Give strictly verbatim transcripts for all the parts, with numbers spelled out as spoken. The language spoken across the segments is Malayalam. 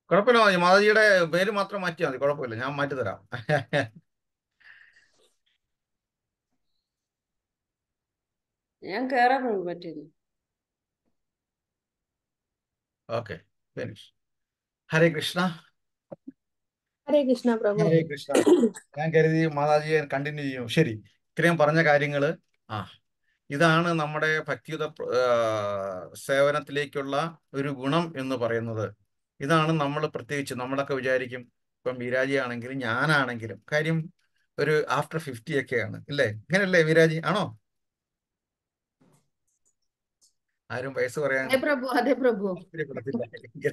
കുഴപ്പമില്ല, മാതാജിയുടെ പേര് മാത്രം മാറ്റിയാൽ മതി, കുഴപ്പമില്ല, ഞാൻ മാറ്റി തരാം. ഞാൻ കേറാൻ പറ്റുന്നു. Okay, finish. ഹരേ കൃഷ്ണ. ഹരേ കൃഷ്ണ പ്രഭു. ഹരേ കൃഷ്ണ. ഞാൻ കരുതി മാതാജിയെ കണ്ടിന്യൂ ചെയ്യും. ശരി, ഇത്രയും പറഞ്ഞ കാര്യങ്ങള് ആ ഇതാണ് നമ്മുടെ ഭക്തിയുത ആ, സേവനത്തിലേക്കുള്ള ഒരു ഗുണം എന്ന് പറയുന്നത്. ഇതാണ് നമ്മൾ പ്രത്യേകിച്ച് നമ്മളൊക്കെ വിചാരിക്കും, ഇപ്പം വിരാജി ആണെങ്കിലും ഞാനാണെങ്കിലും കാര്യം ഒരു ആഫ്റ്റർ ഫിഫ്റ്റി ഒക്കെയാണ് ഇല്ലേ? ഇങ്ങനല്ലേ വിരാജി? ആണോ? ആരും വയസ്സ് പറയാൻ അതെ പ്രഭു, അതെ പ്രഭു. താല്പര്യപ്പെടത്തില്ല.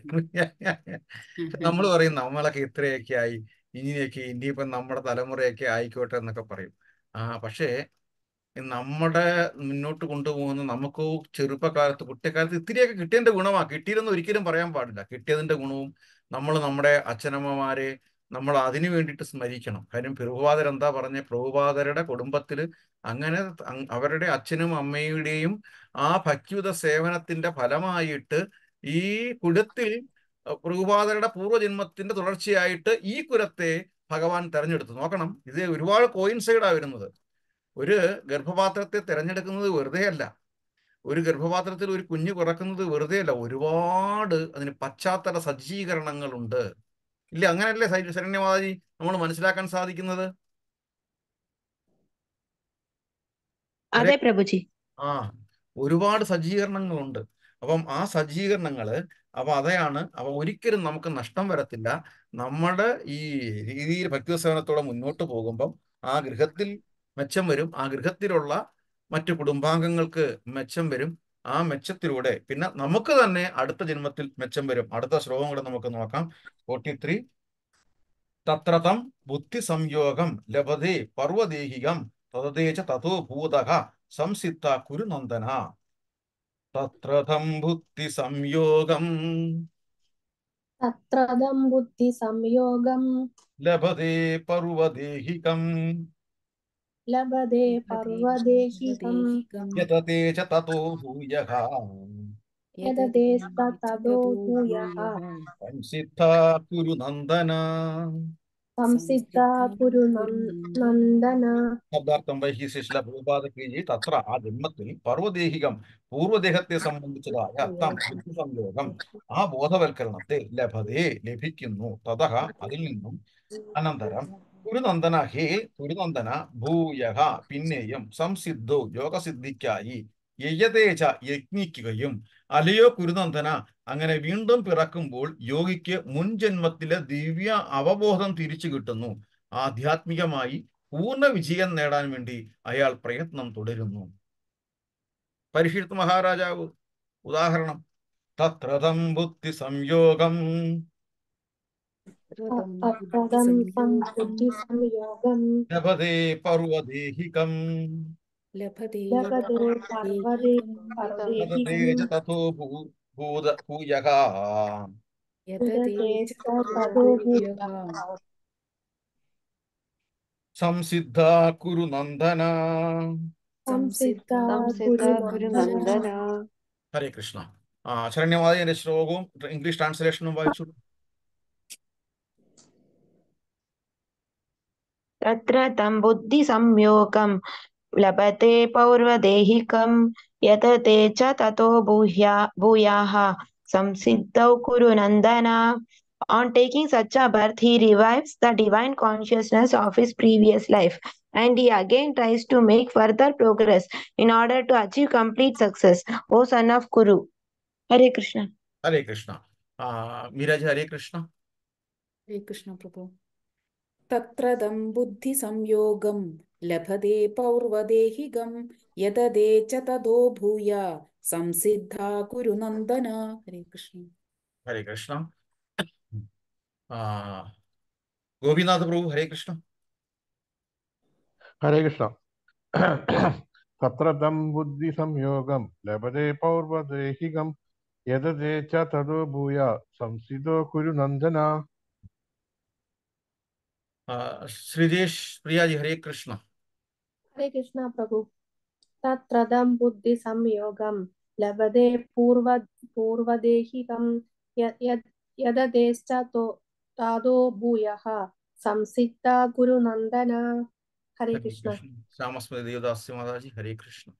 നമ്മൾ പറയും നമ്മളൊക്കെ ഇത്രയൊക്കെ ആയി, ഇങ്ങനെയൊക്കെ ഇനിയിപ്പം നമ്മുടെ തലമുറയൊക്കെ ആയിക്കോട്ടെ എന്നൊക്കെ പറയും. ആ പക്ഷേ നമ്മുടെ മുന്നോട്ട് കൊണ്ടുപോകുന്ന നമുക്ക് ചെറുപ്പകാലത്ത് കുട്ടിക്കാലത്ത് ഇത്തിരിയൊക്കെ കിട്ടിയതിന്റെ ഗുണമാണ്. കിട്ടിയതെന്ന് ഒരിക്കലും പറയാൻ പാടില്ല. കിട്ടിയതിന്റെ ഗുണവും നമ്മൾ നമ്മുടെ അച്ഛനമ്മമാരെ നമ്മൾ അതിനു വേണ്ടിയിട്ട് സ്മരിക്കണം. കാര്യം പ്രഭുപാദർ എന്താ പറഞ്ഞ, പ്രഭുപാദരുടെ കുടുംബത്തിൽ അങ്ങനെ അങ് അവരുടെ അച്ഛനും അമ്മയുടെയും ആ ഭക്തിയുത സേവനത്തിന്റെ ഫലമായിട്ട് ഈ കുലത്തിൽ പ്രഭുപാദരുടെ പൂർവ്വജന്മത്തിന്റെ തുടർച്ചയായിട്ട് ഈ കുലത്തെ ഭഗവാൻ തെരഞ്ഞെടുത്തു. നോക്കണം, ഇത് ഒരുപാട് കോയിൻസൈഡാണ് വരുന്നത്. ഒരു ഗർഭപാത്രത്തെ തിരഞ്ഞെടുക്കുന്നത് വെറുതെ അല്ല. ഒരു ഗർഭപാത്രത്തിൽ ഒരു കുഞ്ഞ് പിറക്കുന്നത് വെറുതെ അല്ല. ഒരുപാട് അതിന് പശ്ചാത്തല സജ്ജീകരണങ്ങളുണ്ട്. ഇല്ല, അങ്ങനെയല്ലേ ശരണ്യമാതാജി നമ്മൾ മനസ്സിലാക്കാൻ സാധിക്കുന്നത്? അതെ പ്രഭുജി. ആ ഒരുപാട് സജ്ജീകരണങ്ങളുണ്ട്. അപ്പം ആ സജ്ജീകരണങ്ങള് അപ്പൊ അതെയാണ്. അപ്പൊ ഒരിക്കലും നമുക്ക് നഷ്ടം വരത്തില്ല. നമ്മുടെ ഈ രീതിയിൽ ഭക്തിസേവനത്തോടെ മുന്നോട്ട് പോകുമ്പം ആ ഗൃഹത്തിൽ മെച്ചം വരും. ആ ഗൃഹത്തിലുള്ള മറ്റു കുടുംബാംഗങ്ങൾക്ക് മെച്ചം വരും. ആ മെച്ചത്തിലൂടെ പിന്നെ നമുക്ക് തന്നെ അടുത്ത ജന്മത്തിൽ മെച്ചം വരും. അടുത്ത ശ്ലോകം കൂടെ നമുക്ക് നോക്കാം. Forty three. തത്രതം ബുദ്ധി സംയോഗം ലഭതേ പർവദേഹികം തതതേച തതോ ഭൂതഃ സംസിദ്ധ കുരുനന്ദന. തത്രതം ബുദ്ധി സംയോഗം തത്രദം ബുദ്ധി സംയോഗം ലഭതേ പർവദേഹികം ലഭതേ പർവദേഹികം യതതേച തതോ ഭൂയഃ യതതേസ്തതോ ഭൂയഃ സംസിദ്ധ കുരുനന്ദന. സംസിദ്ധ കുരു നന്ദന. ശബ്ദാർത്ഥം വൈഹിശിഷ്ല ഭൂപാതകീജി തത്ര ആ ജന്മത്തിൽ പർവ്വദേഹികം പൂർവ്വദേഹത്തെ സംബന്ധിച്ചതായ തം ബുദ്ധി സംയോഗം ആ ബോധവൽക്കരണത്തെ ലഭതേ ലഭിക്കുന്നു. തതഃ അതിൽ നിന്നും അനന്തരം കുരുനന്ദന ഹേ കുരുനന്ദന ഭൂയഃ പിന്നെയും സംസിദ്ധോ യോഗസിദ്ധിക്കായി യയതേച യജ്ഞിക്കുകയും അലയോ കുരുനന്ദന അങ്ങനെ വീണ്ടും പിറക്കുമ്പോൾ യോഗിക്ക് മുൻജന്മത്തിലെ ദിവ്യ അവബോധം തിരിച്ചു കിട്ടുന്നു. ആധ്യാത്മികമായി പൂർണ്ണ വിജയം നേടാൻ വേണ്ടി അയാൾ പ്രയത്നം തുടരുന്നു. പരീക്ഷിത് മഹാരാജാവ് ഉദാഹരണം. തത്രതം ബുദ്ധി സംയോഗം തത്രദം ബുദ്ധി സംയോഗം ലഭതേ പർവദേഹികം ലഭതേ ലഭതേ പർവദേ പർവദേഹികം തതതേച തതോ ഭൂ- ഭൂത ഭൂയഃ യതതേസ്തതോ ഭൂയഃ സംസിദ്ധ കുരുനന്ദന. സംസിദ്ധ സംസിദ്ധ കുരു നന്ദന. കുരുനന്ദന. ഹരേ കൃഷ്ണ. ആ ശരണ്യമാതയുടെ ശ്ലോകവും ഇംഗ്ലീഷ് ട്രാൻസ്ലേഷനും വായിച്ചു. തത്ര തം ബുദ്ധി സംയോഗം ലഭത്തെ പൗർവദേഹികം യതതേ ച തതോ ഭൂയാ ഭൂയാഃ സംസിദ്ധൗ കുരു Nandana. On taking such a birth, he revives the divine consciousness of his previous life, and he again tries to make further progress in order to achieve complete success. O son of Kuru. Hare Krishna. ഹരേ കൃഷ്ണ. ആ മീരാജി ഹരേ കൃഷ്ണ. ഹരേ കൃഷ്ണ പ്രഭു. തത്രദം ബുദ്ധി സംയോഗം ലഭതേ പൗർവദേഹികം യതതേ ച തതോ ഭൂയ സംസിദ്ധ കുരു നന്ദന. ഹരേ കൃഷ്ണ. ഹരേ കൃഷ്ണ. ആ ഗോപിനാഥ് പ്രഭു ഹരേ കൃഷ്ണ. ഹരേ കൃഷ്ണ. തത്രതം ബുദ്ധി സംയോഗം ലഭതേ പൗർവദേഹികം യതതേ ച തതോ ഭൂയ സംസിദ്ധോ കുരു നന്ദന. ആ ശ്രീജേഷ് പ്രിയാജി ഹരേ കൃഷ്ണ. ഹരേ കൃഷ്ണ പ്രഭു. തത്രദം ബുദ്ധി സംയോഗം ലഭതേ പൂർവ പൂർവദേഹികം यददेश्च तादो भूयः संसिद्धा गुरुनन्दन। हरे हरे कृष्ण। कृष्ण। श्यामस्मृति देवदास माता जी, हरे कृष्ण।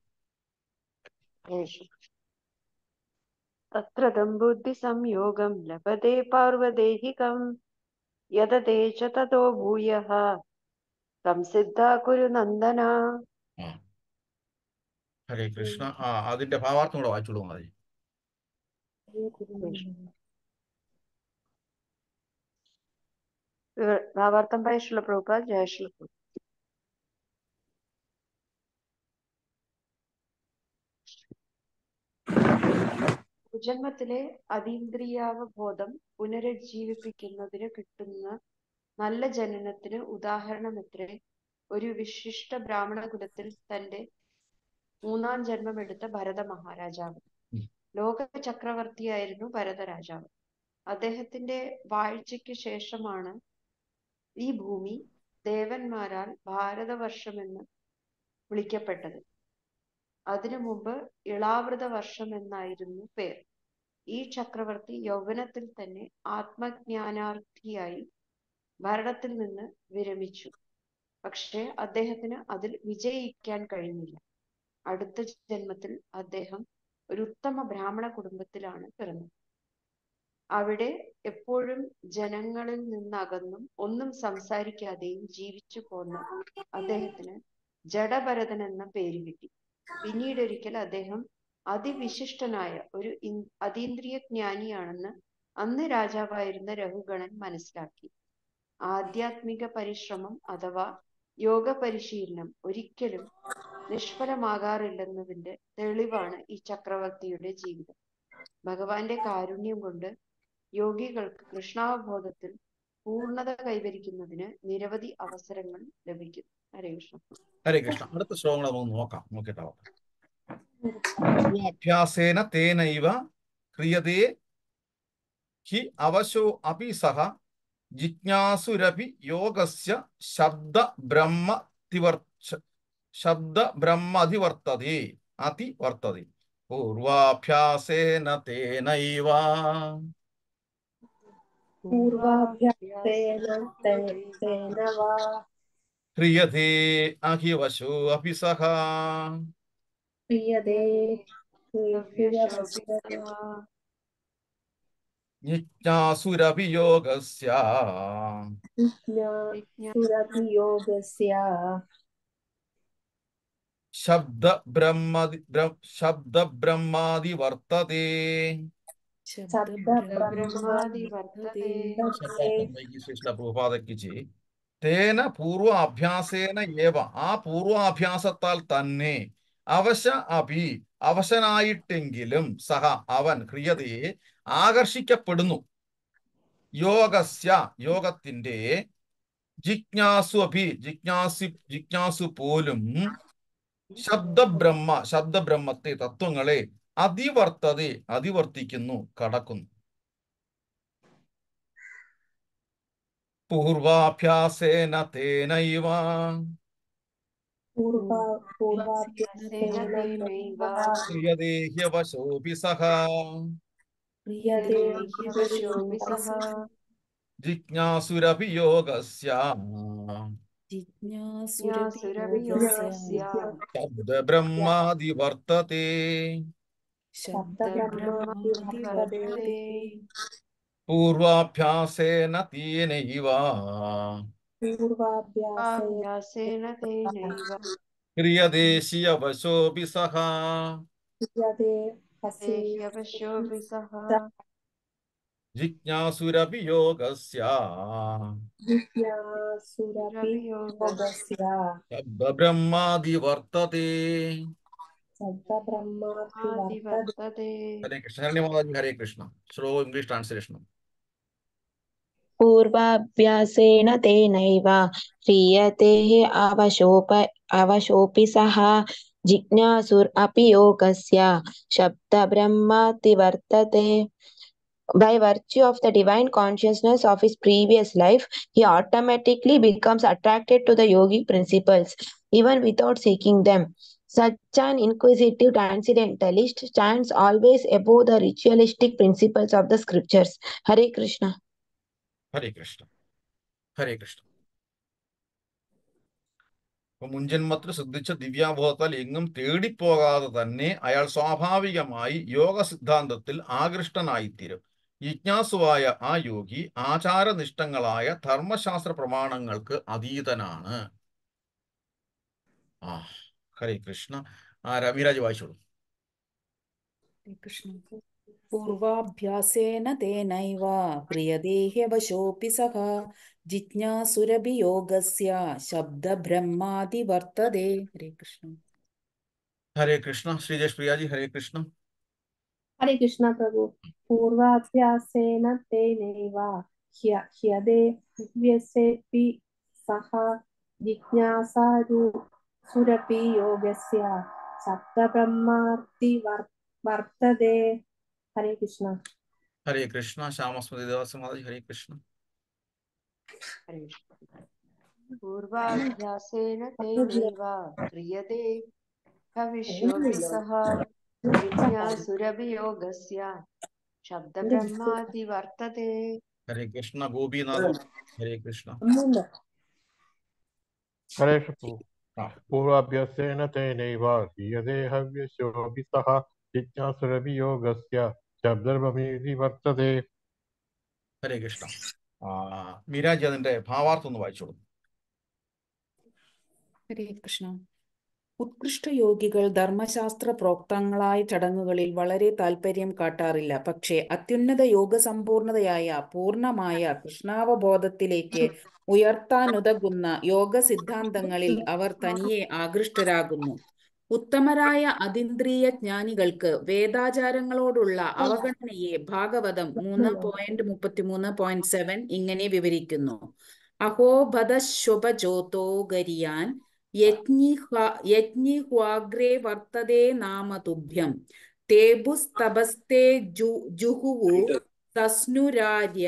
तत्र दम्बुद्धिसंयोगं लभते पार्वदेहिकं यदते च ततो भूयः संसिद्धा कुरु नन्दन. ആ ഹരേ കൃഷ്ണ. ആ അതിന്റെ ഭാവാർത്ഥം കൂടെ വായിച്ചോളൂ മതി. ഭാവാർത്ഥം പറയ ശ്രീല പ്രഭുപാദ്. ജയ ശ്രീല പ്രഭുപാദ്. ജന്മത്തിലെ അതീന്ദ്രിയാവബോധം പുനരുജ്ജീവിപ്പിക്കുന്നതിന് കിട്ടുന്ന നല്ല ജനനത്തിന് ഉദാഹരണമെത്രേ ഒരു വിശിഷ്ട ബ്രാഹ്മണ കുലത്തിൽ തന്റെ മൂന്നാം ജന്മമെടുത്ത ഭരത മഹാരാജാവ്. ലോക ചക്രവർത്തിയായിരുന്നു ഭരത രാജാവ്. അദ്ദേഹത്തിന്റെ വാഴ്ചയ്ക്ക് ശേഷമാണ് ഈ ഭൂമി ദേവന്മാരാൽ ഭാരതവർഷമെന്ന് വിളിക്കപ്പെട്ടത്. അതിനു മുമ്പ് ഇളാവൃത വർഷം എന്നായിരുന്നു പേർ. ഈ ചക്രവർത്തി യൗവനത്തിൽ തന്നെ ആത്മജ്ഞാനാർത്ഥിയായി ഭരണത്തിൽ നിന്ന് വിരമിച്ചു. പക്ഷേ അദ്ദേഹത്തിന് അതിൽ വിജയിക്കാൻ കഴിഞ്ഞില്ല. അടുത്ത ജന്മത്തിൽ അദ്ദേഹം ഒരു ഉത്തമ ബ്രാഹ്മണ കുടുംബത്തിലാണ് പിറന്നത്. അവിടെ എപ്പോഴും ജനങ്ങളിൽ നിന്നകന്നും ഒന്നും സംസാരിക്കാതെയും ജീവിച്ചു പോന്ന അദ്ദേഹത്തിന് ജഡഭരതൻ എന്ന പേര് കിട്ടി. പിന്നീടൊരിക്കൽ അദ്ദേഹം അതിവിശിഷ്ടനായ ഒരു അതീന്ദ്രിയ ജ്ഞാനിയാണെന്ന് അന്ന് രാജാവായിരുന്ന രഘുഗണൻ മനസ്സിലാക്കി. ആധ്യാത്മിക പരിശ്രമം അഥവാ യോഗ പരിശീലനം ഒരിക്കലും നിഷ്ഫലമാകാറില്ലെന്നതിന്റെ തെളിവാണ് ഈ ചക്രവർത്തിയുടെ ജീവിതം. ഭഗവാന്റെ കാരുണ്യം കൊണ്ട് യോഗികൾക്ക് കൃഷ്ണാവബോധത്തിൽ പൂർണ്ണത കൈവരിക്കുന്നതിന് നിരവധി അവസരങ്ങൾ ലഭിക്കുന്നു. ഹരേ കൃഷ്ണ. ഹരേ കൃഷ്ണ. അടുത്ത ശ്ലോകങ്ങൾ നമുക്ക് നോക്കാം. നോക്കിയിട്ടാവട്ടെ. പൂർവാഭ്യാസേന തേനൈവ ക്രിയതേ ഹി അവശോ അപി സഹ ജിജ്ഞാസുരപി യോഗസ്യ ശബ്ദ ബ്രഹ്മ ശബ്ദ ബ്രഹ്മധിവർത്തതേ അതിവർത്തതേ. പൂർവാഭ്യാസേന തേനൈവ പൂർവാഭ്യാസേന തേന വാ ക്രിയതേ അഹിവശോ അപി സഹ ക്രിയതേ ജിജ്ഞാസുരപി യോഗസ്യ ജിജ്ഞാസുരപി യോഗസ്യ ശബ്ദ ബ്രഹ്മതി ശബ്ദ ബ്രഹ്മാദി വർത്തതേ. ശബ്ദബ്രഹ്മാദി വർത്തതേ. പ്രഭുപാദയ്ക്ക് തേന പൂർവാഭ്യാസേന ഏവ, ആ പൂർവാഭ്യാസത്താൽ തന്നെ, അവശ അഭി അവശനായിട്ടെങ്കിലും, സഹ അവൻ, ക്രിയതയെ ആകർഷിക്കപ്പെടുന്നു, യോഗസ്യ യോഗത്തിന്റെ, ജിജ്ഞാസു അഭി ജിജ്ഞാസി ജിജ്ഞാസു പോലും, ശബ്ദബ്രഹ്മ ശബ്ദബ്രഹ്മത്തെ തത്വങ്ങളെ അതിവർത്തതെ അതിവർത്തിക്കുന്നു, കടക്കുന്നു. പൂർവാഭ്യാസേന തേനൈവ ക്രിയതേ ഹ്യവശോപി സഹ ജിജ്ഞാസുരപി യോഗസ്യ ശബ്ദബ്രഹ്മാദി വർത്തതേ. പൂർവാഭ്യാസേന തേനൈവ ക്രിയതേ ഹ്യവശോപി സഹ ജിജ്ഞാസുരപി യോഗസ്യ ശബ്ദബ്രഹ്മാദി വർത്തതേ. ഹരേ കൃഷ്ണ. ഹരേ മാതാജി, Hare Krishna. Slow English translation. പൂർവാഭ്യാസേന തേനൈവ ക്രിയതേ അവശോപ അവശോപി സഹ ജിജ്ഞാസുർ അപി യോഗസ്യ ശബ്ദബ്രഹ്മാതി വർത്തതേ. By virtue of the divine consciousness of his previous life, he automatically becomes attracted to the yogic principles, even without seeking them. Such an inquisitive transcendentalist stands always above the ritualistic principles of the scriptures. Hare Krishna. ഹരേ കൃഷ്ണ ഹരേ കൃഷ്ണ. അപ്പൊ മുൻജന്മത്തിൽ സിദ്ധിച്ച ദിവ്യാബോധത്താൽ എങ്ങും തേടിപ്പോകാതെ തന്നെ അയാൾ സ്വാഭാവികമായി യോഗ സിദ്ധാന്തത്തിൽ ആകൃഷ്ടനായിത്തീരും. ജിജ്ഞാസുവായ ആ യോഗി ആചാരനിഷ്ഠങ്ങളായ ധർമ്മശാസ്ത്ര പ്രമാണങ്ങൾക്ക് അതീതനാണ്. ആ ഹരേ കൃഷ്ണ. ആ രവിരാജ് വായിച്ചോളൂ. ഹരേ കൃഷ്ണ. പൂർവാഭ്യാസേന തേനൈവ പ്രിയദേഹ്യവശോऽपि സഹ ജിജ്ഞാസുരഭിയോഗസ്യ ശബ്ദബ്രഹ്മാതിവർത്തതേ. ഹരേ കൃഷ്ണ. ഹരേ കൃഷ്ണ. ശ്രീജേഷ് പ്രിയാജി ഹരേ കൃഷ്ണ. हरे कृष्ण प्रभु पूर्वाभ्यासेन तेनैव ह्य ह्यदे दिव्यसेऽपि सह जिज्ञासारु सुरपि योगस्य सप्तब्रह्मार्ति वर्तते. हरे कृष्ण. ഹരേ കൃഷ്ണ. ശ്യാമസ്മൃതി ദേവസ്വമാതാജി ഹരേ കൃഷ്ണ. पूर्वाभ्यासेन तेनैव क्रियते भविष्योऽपि सः जिज्ञासुरभियोगस्य शब्दब्रह्मादिवर्तते. ഹരേ കൃഷ്ണ. ഗോപിനാഥ് ഹരേ കൃഷ്ണ. हरे कृष्ण. ആ पूर्वाभ्यासेन तेनैव क्रियते हव्यस्योऽपि सः जिज्ञासुरभियोगस्य शब्दब्रह्मादि वर्तते. ഹരേ കൃഷ്ണ. ആ മീരാജി അതിന്റെ ഭാവാർത്ഥം ഒന്ന് വായിച്ചോളൂ. ഹരേ കൃഷ്ണ. ഉത്കൃഷ്ട യോഗികൾ ധർമ്മശാസ്ത്ര പ്രോക്തങ്ങളായ ചടങ്ങുകളിൽ വളരെ താല്പര്യം കാട്ടാറില്ല. പക്ഷേ അത്യുന്നത യോഗസമ്പൂർണതയായ പൂർണ്ണമായ കൃഷ്ണാവബോധത്തിലേക്ക് ഉയർത്താനുതകുന്ന യോഗ സിദ്ധാന്തങ്ങളിൽ അവർ തനിയെ ആകൃഷ്ടരാകുന്നു. ഉത്തമരായ അതീന്ദ്രിയ ജ്ഞാനികൾക്ക് വേദാചാരങ്ങളോടുള്ള അവഗണനയെ ഭാഗവതം മൂന്ന് പോയിന്റ് മുപ്പത്തിമൂന്ന് പോയിന്റ് സെവൻ ഇങ്ങനെ വിവരിക്കുന്നു. അഹോബദശുഭജോതോ ഗരിയാൻ യജ്ഞിഹ്വാഗ്രേ വർത്തതേ നാമ തുഭ്യം തേബുസ്തപസ്തേ ജുഹുവു തസ്നുരാര്യ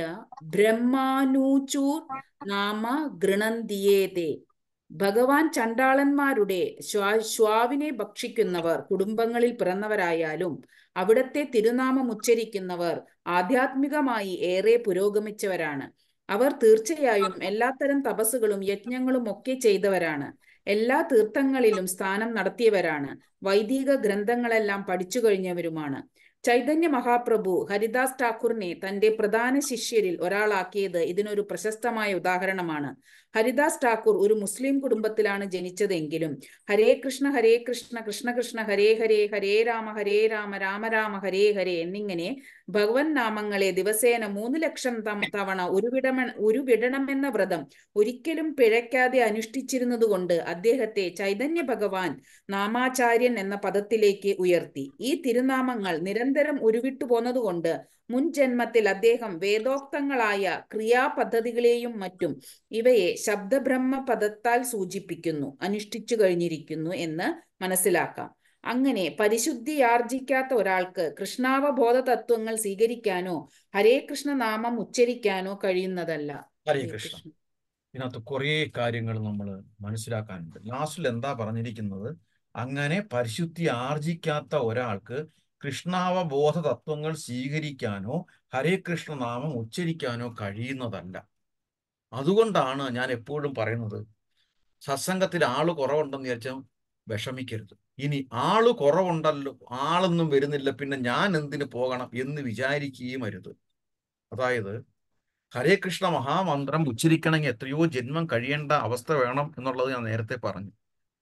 ബ്രഹ്മാനൂചൂർ നാമ ഗൃണന്തിയേതേ. ഭഗവാൻ ചണ്ടാളന്മാരുടെ ശ്വാവിനെ ഭക്ഷിക്കുന്നവർ കുടുംബങ്ങളിൽ പിറന്നവരായാലും അവിടത്തെ തിരുനാമം ഉച്ചരിക്കുന്നവർ ആധ്യാത്മികമായി ഏറെ പുരോഗമിച്ചവരാണ്. അവർ തീർച്ചയായും എല്ലാത്തരം തപസ്സുകളും യജ്ഞങ്ങളും ഒക്കെ ചെയ്തവരാണ്. എല്ലാ തീർത്ഥങ്ങളിലും സ്ഥാനം നടത്തിയവരാണ്. വൈദിക ഗ്രന്ഥങ്ങളെല്ലാം പഠിച്ചു കഴിഞ്ഞവരുമാണ്. ചൈതന്യ മഹാപ്രഭു ഹരിദാസ് ഠാക്കൂറിനെ തന്റെ പ്രധാന ശിഷ്യരിൽ ഒരാളാക്കിയത് ഇതിനൊരു പ്രശസ്തമായ ഉദാഹരണമാണ്. ഹരിദാസ് ഠാക്കൂർ ഒരു മുസ്ലിം കുടുംബത്തിലാണ് ജനിച്ചതെങ്കിലും ഹരേ കൃഷ്ണ ഹരേ കൃഷ്ണ കൃഷ്ണ കൃഷ്ണ ഹരേ ഹരേ ഹരേ രാമ ഹരേ രാമ രാമ രാമ ഹരേ ഹരേ എന്നിങ്ങനെ ഭഗവൻ നാമങ്ങളെ ദിവസേന മൂന്ന് ലക്ഷം തവണ ഒരു വിടമ ഒരു വിടണമെന്ന വ്രതം ഒരിക്കലും പിഴയ്ക്കാതെ അനുഷ്ഠിച്ചിരുന്നതുകൊണ്ട് അദ്ദേഹത്തെ ചൈതന്യ ഭഗവാൻ നാമാചാര്യൻ എന്ന പദത്തിലേക്ക് ഉയർത്തി. ഈ തിരുനാമങ്ങൾ നിരന്തരം ഉരുവിട്ടു പോന്നതുകൊണ്ട് മുൻ ജന്മത്തിൽ അദ്ദേഹം വേദോക്തങ്ങളായ ക്രിയാപദ്ധതികളെയും മറ്റും ഇവയെ ശബ്ദബ്രഹ്മ പദത്താൽ സൂചിപ്പിക്കുന്നു അനുഷ്ഠിച്ചു കഴിഞ്ഞിരിക്കുന്നു എന്ന് മനസ്സിലാക്കാം. അങ്ങനെ പരിശുദ്ധിയാർജിക്കാത്ത ഒരാൾക്ക് കൃഷ്ണാവബോധ തത്വങ്ങൾ സ്വീകരിക്കാനോ ഹരേ കൃഷ്ണ നാമം ഉച്ചരിക്കാനോ കഴിയുന്നതല്ല. ഹരേ കൃഷ്ണ. ഇതിനകത്ത് കുറേ കാര്യങ്ങൾ നമ്മൾ മനസ്സിലാക്കാനുണ്ട്. ലാസ്റ്റിൽ എന്താ പറഞ്ഞിരിക്കുന്നത്? അങ്ങനെ പരിശുദ്ധി ആർജിക്കാത്ത ഒരാൾക്ക് കൃഷ്ണാവബോധ തത്വങ്ങൾ സ്വീകരിക്കാനോ ഹരേ കൃഷ്ണ നാമം ഉച്ചരിക്കാനോ കഴിയുന്നതല്ല. അതുകൊണ്ടാണ് ഞാൻ എപ്പോഴും പറയുന്നത്, സത്സംഗത്തിൽ ആള് കുറവുണ്ടെന്ന് വിചാരിച്ചാൽ വിഷമിക്കരുത്. ഇനി ആള് കുറവുണ്ടല്ലോ, ആളൊന്നും വരുന്നില്ല, പിന്നെ ഞാൻ എന്തിനു പോകണം എന്ന് വിചാരിക്കുകയും അരുത്. അതായത് ഹരേ കൃഷ്ണ മഹാമന്ത്രം ഉച്ചരിക്കണമെങ്കിൽ എത്രയോ ജന്മം കഴിയേണ്ട അവസ്ഥ വേണം എന്നുള്ളത് ഞാൻ നേരത്തെ പറഞ്ഞു.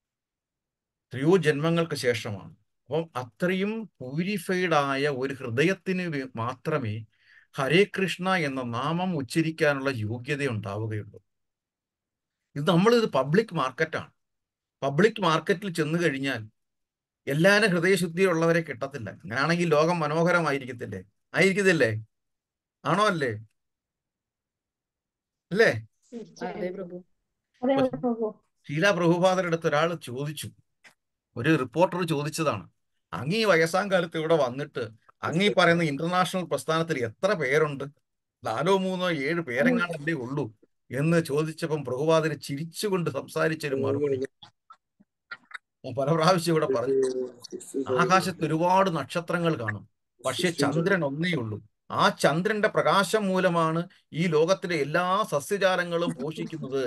എത്രയോ ജന്മങ്ങൾക്ക് ശേഷമാണ്. അപ്പം അത്രയും പ്യൂരിഫൈഡ് ആയ ഒരു ഹൃദയത്തിന് മാത്രമേ ഹരേ കൃഷ്ണ എന്ന നാമം ഉച്ചരിക്കാനുള്ള യോഗ്യത ഉണ്ടാവുകയുള്ളൂ. ഇത് നമ്മളിത് പബ്ലിക് മാർക്കറ്റാണ്. പബ്ലിക് മാർക്കറ്റിൽ ചെന്ന് കഴിഞ്ഞാൽ എല്ലാവരും ഹൃദയശുദ്ധിയുള്ളവരെ കിട്ടത്തില്ല. അങ്ങനെയാണെങ്കിൽ ലോകം മനോഹരമായിരിക്കത്തില്ലേ? ആയിരിക്കത്തില്ലേ? ആണോ? അല്ലേ? അല്ലേ? ശീല പ്രഭുപാദരുടെ അടുത്ത് ഒരാൾ ചോദിച്ചു, ഒരു റിപ്പോർട്ടർ ചോദിച്ചതാണ്, അങ്ങീ വയസ്സാം കാലത്ത് ഇവിടെ വന്നിട്ട് അങ്ങീ പറയുന്ന ഇന്റർനാഷണൽ പ്രസ്ഥാനത്തിൽ എത്ര പേരുണ്ട്? നാലോ മൂന്നോ ഏഴ് പേരെങ്ങാണ്ടല്ലേ ഉള്ളൂ എന്ന് ചോദിച്ചപ്പം പ്രഭുപാദന് ചിരിച്ചുകൊണ്ട് സംസാരിച്ചൊരു മറുപടി, ഞാൻ പല പ്രാവശ്യം ഇവിടെ പറഞ്ഞു. ആകാശത്ത് ഒരുപാട് നക്ഷത്രങ്ങൾ കാണും, പക്ഷെ ചന്ദ്രൻ ഒന്നേ ഉള്ളൂ. ആ ചന്ദ്രന്റെ പ്രകാശം മൂലമാണ് ഈ ലോകത്തിലെ എല്ലാ സസ്യജാലങ്ങളും പോഷിക്കുന്നത്.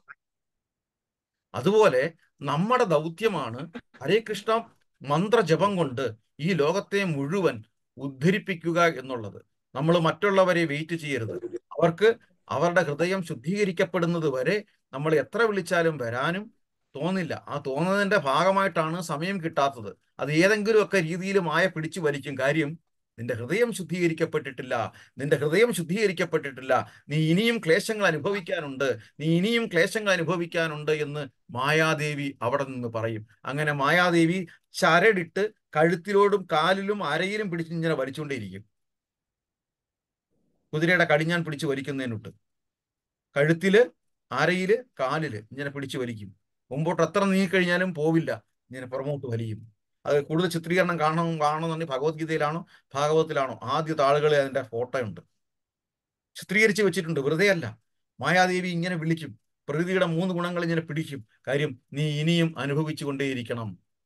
അതുപോലെ നമ്മുടെ ദൗത്യമാണ് ഹരേ കൃഷ്ണ മന്ത്രജപം കൊണ്ട് ഈ ലോകത്തെ മുഴുവൻ ഉദ്ധരിപ്പിക്കുക എന്നുള്ളത്. നമ്മൾ മറ്റുള്ളവരെ വെയിറ്റ് ചെയ്യരുത്. അവർക്ക് അവരുടെ ഹൃദയം ശുദ്ധീകരിക്കപ്പെടുന്നത് വരെ നമ്മൾ എത്ര വിളിച്ചാലും വരാനും തോന്നില്ല. ആ തോന്നുന്നതിന്റെ ഭാഗമായിട്ടാണ് സമയം കിട്ടാത്തത്. അത് ഏതെങ്കിലുമൊക്കെ രീതിയിൽ മായ പിടിച്ചു വലിക്കും. കാര്യം, നിന്റെ ഹൃദയം ശുദ്ധീകരിക്കപ്പെട്ടിട്ടില്ല, നിന്റെ ഹൃദയം ശുദ്ധീകരിക്കപ്പെട്ടിട്ടില്ല, നീ ഇനിയും ക്ലേശങ്ങൾ അനുഭവിക്കാനുണ്ട്, നീ ഇനിയും ക്ലേശങ്ങൾ അനുഭവിക്കാനുണ്ട് എന്ന് മായാദേവി അവിടെ നിന്ന് പറയും. അങ്ങനെ മായാദേവി ചരടിട്ട് കഴുത്തിലോടും കാലിലും അരയിലും പിടിച്ച് ഇങ്ങനെ വലിച്ചുകൊണ്ടേയിരിക്കും. കുതിരയുടെ കടിഞ്ഞാൻ പിടിച്ച് വലിക്കുന്നതിനൊട്ട് കഴുത്തില്, അരയില്, കാലില് ഇങ്ങനെ പിടിച്ചു വലിക്കും. മുമ്പോട്ട് എത്ര നീങ്ങിക്കഴിഞ്ഞാലും പോവില്ല, ഇങ്ങനെ പുറമോട്ട് വലിയും. അത് കൂടുതൽ ചിത്രീകരണം കാണണം കാണണമെന്നുണ്ടെങ്കിൽ ഭഗവത്ഗീതയിലാണോ ഭാഗവതത്തിലാണോ ആദ്യ താളുകളിൽ അതിന്റെ ഫോട്ടോ ഉണ്ട്, ചിത്രീകരിച്ച് വെച്ചിട്ടുണ്ട്. വെറുതെ അല്ല. മായാദേവി ഇങ്ങനെ വിളിക്കും, പ്രകൃതിയുടെ മൂന്ന് ഗുണങ്ങൾ ഇങ്ങനെ പിടിക്കും. കാര്യം, നീ ഇനിയും അനുഭവിച്ചു കൊണ്ടേയിരിക്കണം.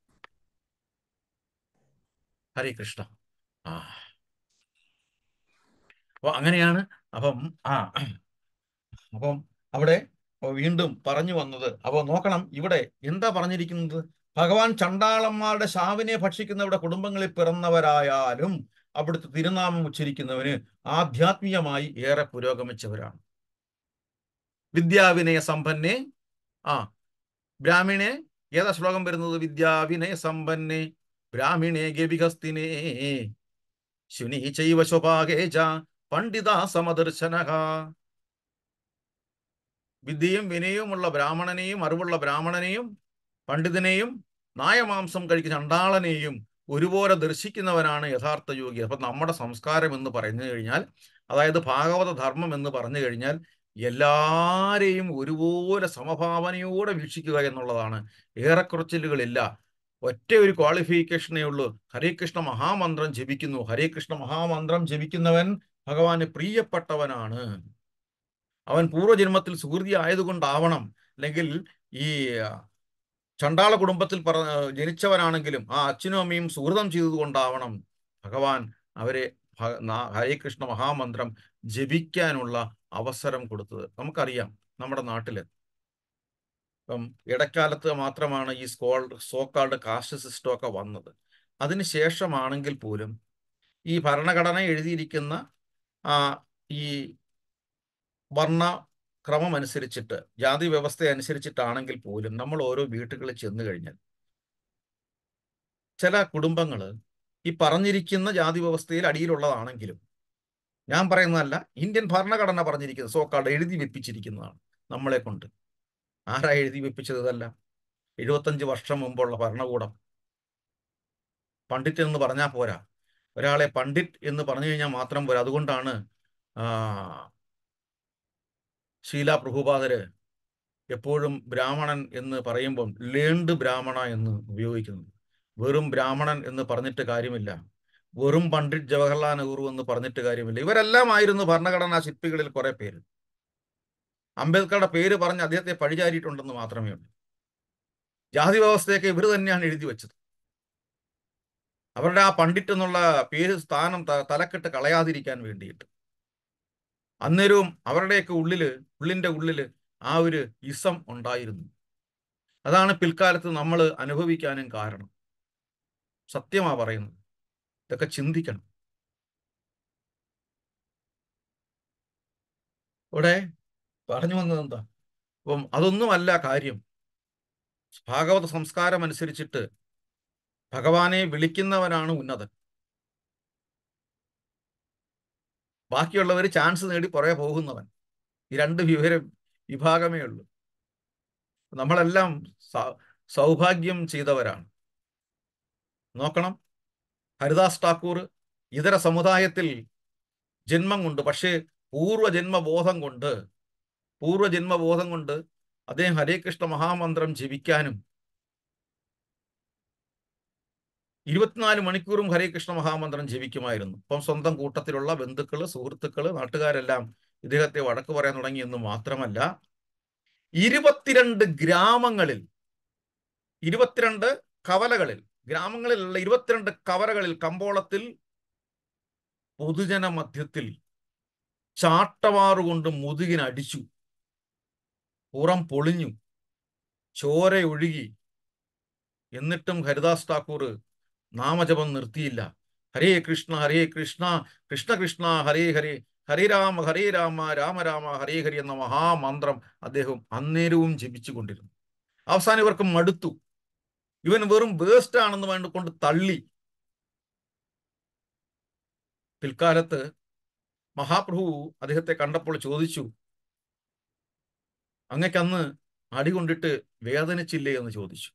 ഹരേ കൃഷ്ണ. ആ അപ്പൊ അങ്ങനെയാണ്. അപ്പം ആ അപ്പം അവിടെ വീണ്ടും പറഞ്ഞു വന്നത്. അപ്പോൾ നോക്കണം, ഇവിടെ എന്താ പറഞ്ഞിരിക്കുന്നത്? ഭഗവാൻ ചണ്ടാളന്മാരുടെ ശാവിനെ ഭക്ഷിക്കുന്നവരുടെ കുടുംബങ്ങളിൽ പിറന്നവരായാലും അവിടുത്തെ തിരുനാമം ഉച്ചരിക്കുന്നവന് ആധ്യാത്മികമായി ഏറെ പുരോഗമിച്ചവരാണ്. വിദ്യാവിനയ സമ്പന്നെ ആ ബ്രാഹ്മിണെ, ഏതാ ശ്ലോകം വരുന്നത്? വിദ്യാവിനയ സമ്പന്നെ ബ്രാഹ്മിണേ ഗവിഹസ്തിനേ ശുനി ചൈവ സ്വഭാഗേജ പണ്ഡിത സമദർശനഃ. വിദ്യയും വിനയവുമുള്ള ബ്രാഹ്മണനെയും അറിവുള്ള ബ്രാഹ്മണനെയും പണ്ഡിതനെയും നായമാംസം കഴിക്കുന്ന ചണ്ടാളനെയും ഒരുപോലെ ദർശിക്കുന്നവനാണ് യഥാർത്ഥ യോഗി. അപ്പൊ നമ്മുടെ സംസ്കാരം എന്ന് പറഞ്ഞു കഴിഞ്ഞാൽ, അതായത് ഭാഗവത ധർമ്മം എന്ന് പറഞ്ഞു കഴിഞ്ഞാൽ, എല്ലാരെയും ഒരുപോലെ സമഭാവനയോടെ വീക്ഷിക്കുക എന്നുള്ളതാണ്. ഏറെക്കുറച്ചിലുകളില്ല. ഒറ്റ ഒരു ക്വാളിഫിക്കേഷനേ ഉള്ളൂ. ഹരേ കൃഷ്ണ മഹാമന്ത്രം ജപിക്കുന്നു. ഹരേ കൃഷ്ണ മഹാമന്ത്രം ജപിക്കുന്നവൻ ഭഗവാന് പ്രിയപ്പെട്ടവനാണ്. അവൻ പൂർവ്വജന്മത്തിൽ സുഹൃതി ആയതുകൊണ്ടാവണം, അല്ലെങ്കിൽ ഈ ചണ്ടാള കുടുംബത്തിൽ പറ ജനിച്ചവനാണെങ്കിലും ആ അച്ഛനും അമ്മയും സുഹൃതം ചെയ്തതുകൊണ്ടാവണം ഭഗവാൻ അവരെ ഹരേ കൃഷ്ണ മഹാമന്ത്രം ജപിക്കാനുള്ള അവസരം കൊടുത്തത്. നമുക്കറിയാം, നമ്മുടെ നാട്ടില് ഇപ്പം ഇടക്കാലത്ത് മാത്രമാണ് ഈ സ്കോൾ സോക്കാൾഡ് കാസ്റ്റ് സിസ്റ്റം ഒക്കെ വന്നത്. അതിനുശേഷമാണെങ്കിൽ പോലും ഈ ഭരണഘടന എഴുതിയിരിക്കുന്ന ആ ഈ വർണ്ണ ക്രമം അനുസരിച്ചിട്ട്, ജാതി വ്യവസ്ഥ അനുസരിച്ചിട്ടാണെങ്കിൽ പോലും നമ്മൾ ഓരോ വീട്ടുകളിൽ ചെന്ന് കഴിഞ്ഞാൽ ചില കുടുംബങ്ങൾ ഈ പറഞ്ഞിരിക്കുന്ന ജാതി വ്യവസ്ഥയിൽ അടിയിലുള്ളതാണെങ്കിലും, ഞാൻ പറയുന്നതല്ല, ഇന്ത്യൻ ഭരണഘടന പറഞ്ഞിരിക്കുന്നത് സോക്കാൾഡ് എഴുതി വെപ്പിച്ചിരിക്കുന്നതാണ് നമ്മളെ കൊണ്ട്. ആരാ എഴുതി വെപ്പിച്ചത്? ഇതല്ല, എഴുപത്തഞ്ച് വർഷം മുമ്പുള്ള ഭരണകൂടം. പണ്ഡിറ്റ് എന്ന് പറഞ്ഞാൽ പോരാ, ഒരാളെ പണ്ഡിറ്റ് എന്ന് പറഞ്ഞു കഴിഞ്ഞാൽ മാത്രം പോരാ. അതുകൊണ്ടാണ് ആ ശീല പ്രഭുപാദര് എപ്പോഴും ബ്രാഹ്മണൻ എന്ന് പറയുമ്പം ലേണ്ട് ബ്രാഹ്മണ എന്ന് ഉപയോഗിക്കുന്നത്. വെറും ബ്രാഹ്മണൻ എന്ന് പറഞ്ഞിട്ട് കാര്യമില്ല, വെറും പണ്ഡിറ്റ് ജവഹർലാൽ നെഹ്റു എന്ന് പറഞ്ഞിട്ട് കാര്യമില്ല. ഇവരെല്ലാം ആയിരുന്നു ഭരണഘടനാ ശില്പികളിൽ കുറെ പേര്. അംബേദ്കറുടെ പേര് പറഞ്ഞ് അദ്ദേഹത്തെ പഴിചാരിയിട്ടുണ്ടെന്ന് മാത്രമേ ഉള്ളൂ. ജാതി വ്യവസ്ഥയൊക്കെ ഇവർ തന്നെയാണ് എഴുതി വെച്ചത്. അവരുടെ ആ പണ്ഡിറ്റ് എന്നുള്ള പേര് സ്ഥാനം തലക്കെട്ട് കളയാതിരിക്കാൻ വേണ്ടിയിട്ട്. അന്നേരവും അവരുടെയൊക്കെ ഉള്ളില് ഉള്ളിൻ്റെ ഉള്ളില് ആ ഒരു ഇസം ഉണ്ടായിരുന്നു. അതാണ് പിൽക്കാലത്ത് നമ്മൾ അനുഭവിക്കാനും കാരണം. സത്യമാ പറയുന്നത്. ഇതൊക്കെ ചിന്തിക്കണം. ഇവിടെ പറഞ്ഞു വന്നത് എന്താ? അപ്പം അതൊന്നുമല്ല കാര്യം. ഭാഗവത സംസ്കാരം അനുസരിച്ചിട്ട് ഭഗവാനെ വിളിക്കുന്നവനാണ് ഉന്നതൻ. ബാക്കിയുള്ളവർ ചാൻസ് നേടി പുറകെ പോകുന്നവൻ. ഈ രണ്ട് വിവരം വിഭാഗമേ ഉള്ളൂ. നമ്മളെല്ലാം സൗഭാഗ്യം ചെയ്തവരാണ്. നോക്കണം, ഹരിദാസ് ഠാക്കൂർ ഇതര സമുദായത്തിൽ ജന്മം കൊണ്ട്, പക്ഷേ പൂർവ്വജന്മബോധം കൊണ്ട് പൂർവ്വജന്മബോധം കൊണ്ട് അദ്ദേഹം ഹരേ കൃഷ്ണ മഹാമന്ത്രം ജപിക്കാനും ഇരുപത്തിനാല് മണിക്കൂറും ഹരേ കൃഷ്ണ മഹാമന്ത്രം ജപിക്കുമായിരുന്നു. അപ്പം സ്വന്തം കൂട്ടത്തിലുള്ള ബന്ധുക്കള്, സുഹൃത്തുക്കള്, നാട്ടുകാരെല്ലാം ഇദ്ദേഹത്തെ വഴക്ക് പറയാൻ തുടങ്ങി എന്ന് മാത്രമല്ല, ഇരുപത്തിരണ്ട് ഗ്രാമങ്ങളിൽ ഇരുപത്തിരണ്ട് കവലകളിൽ, ഗ്രാമങ്ങളിലുള്ള ഇരുപത്തിരണ്ട് കവലകളിൽ കമ്പോളത്തിൽ പൊതുജന മധ്യത്തിൽ ചാട്ടവാറുകൊണ്ട് മുതുകിനടിച്ചു. പുറം പൊളിഞ്ഞു, ചോരയൊഴുകി. എന്നിട്ടും ഹരിദാസ് ഠാക്കൂർ നാമജപം നിർത്തിയില്ല. ഹരേ കൃഷ്ണ ഹരേ കൃഷ്ണ കൃഷ്ണ കൃഷ്ണ ഹരേ ഹരേ ഹരേ രാമ ഹരേ രാമ രാമ രാമ ഹരേ ഹരി എന്ന മഹാമന്ത്രം അദ്ദേഹം അന്നേരവും ജപിച്ചുകൊണ്ടിരുന്നു. അവസാനം ഇവർക്ക് മടുത്തു. ഇവൻ വെറും വേസ്റ്റ് ആണെന്ന് വേണ്ടിക്കൊണ്ട് തള്ളി. പിൽക്കാലത്ത് മഹാപ്രഭു അദ്ദേഹത്തെ കണ്ടപ്പോൾ ചോദിച്ചു, അങ്ങക്കന്ന് അടികൊണ്ടിട്ട് വേദനിച്ചില്ലേ എന്ന് ചോദിച്ചു.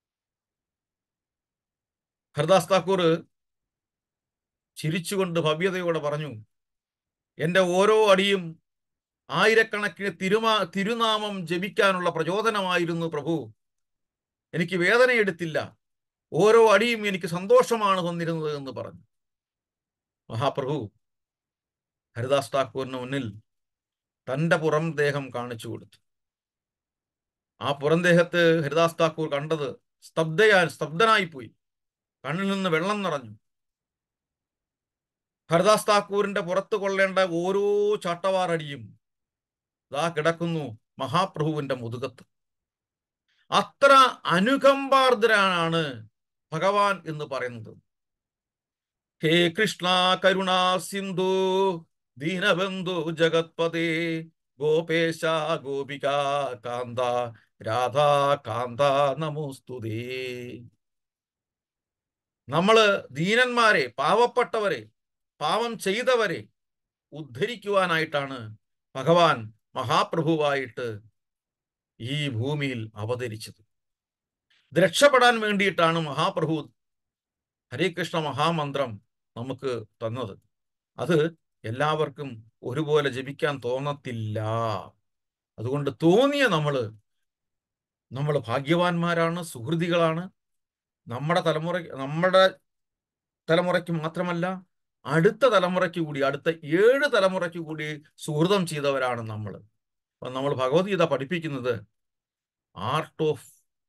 ഹരിദാസ് ഠാക്കൂർ ചിരിച്ചുകൊണ്ട് ഭവ്യതയോടെ പറഞ്ഞു, എൻ്റെ ഓരോ അടിയും ആയിരക്കണക്കിന് തിരുമാ തിരുനാമം ജപിക്കാനുള്ള പ്രചോദനമായിരുന്നു പ്രഭു. എനിക്ക് വേദനയെടുത്തില്ല, ഓരോ അടിയും എനിക്ക് സന്തോഷമാണ് തന്നിരുന്നത് എന്ന് പറഞ്ഞു. മഹാപ്രഭു ഹരിദാസ് ഠാക്കൂറിന് മുന്നിൽ തൻ്റെ പുറം ദേഹം കാണിച്ചു കൊടുത്തു. ആ പുറംദേഹത്ത് ഹരിദാസ് ഠാക്കൂർ കണ്ടത് സ്തബ്ധയാ സ്തബ്ധനായിപ്പോയി. കണ്ണിൽ നിന്ന് വെള്ളം നിറഞ്ഞു. ഹരിദാസ് ഠാക്കൂറിന്റെ പുറത്ത് കൊള്ളേണ്ട ഓരോ ചാട്ടവാറടിയും ദാ കിടക്കുന്നു മഹാപ്രഭുവിന്റെ മുതുകത്ത്. അത്ര അനുകമ്പാർദ്രനാണ് ഭഗവാൻ എന്ന് പറയുന്നത്. ഹേ കൃഷ്ണ കരുണാ സിന്ധു ദീനബന്ധു ജഗത്പതേ ഗോപേശ ഗോപിക കാന്ത രാധാ കാന്ത നമോസ്തുതേ. നമ്മള് ദീനന്മാരെ, പാവപ്പെട്ടവരെ, പാവം ചെയ്തവരെ ഉദ്ധരിക്കുവാനായിട്ടാണ് ഭഗവാൻ മഹാപ്രഭുവായിട്ട് ഈ ഭൂമിയിൽ അവതരിച്ചത്. ഇത് രക്ഷപ്പെടാൻ വേണ്ടിയിട്ടാണ് മഹാപ്രഭു ഹരേ കൃഷ്ണ മഹാമന്ത്രം നമുക്ക് തന്നത്. അത് എല്ലാവർക്കും ഒരുപോലെ ജപിക്കാൻ തോന്നത്തില്ല. അതുകൊണ്ട് തോന്നിയ നമ്മള് നമ്മൾ ഭാഗ്യവാന്മാരാണ്, സുഹൃതികളാണ്. നമ്മുടെ തലമുറ നമ്മുടെ തലമുറയ്ക്ക് മാത്രമല്ല, അടുത്ത തലമുറയ്ക്ക് കൂടി, അടുത്ത ഏഴ് തലമുറയ്ക്ക് കൂടി സുഹൃതം ചെയ്തവരാണ് നമ്മൾ. അപ്പം നമ്മൾ ഭഗവത്ഗീത പഠിപ്പിക്കുന്നത് ആർട്ട് ഓഫ്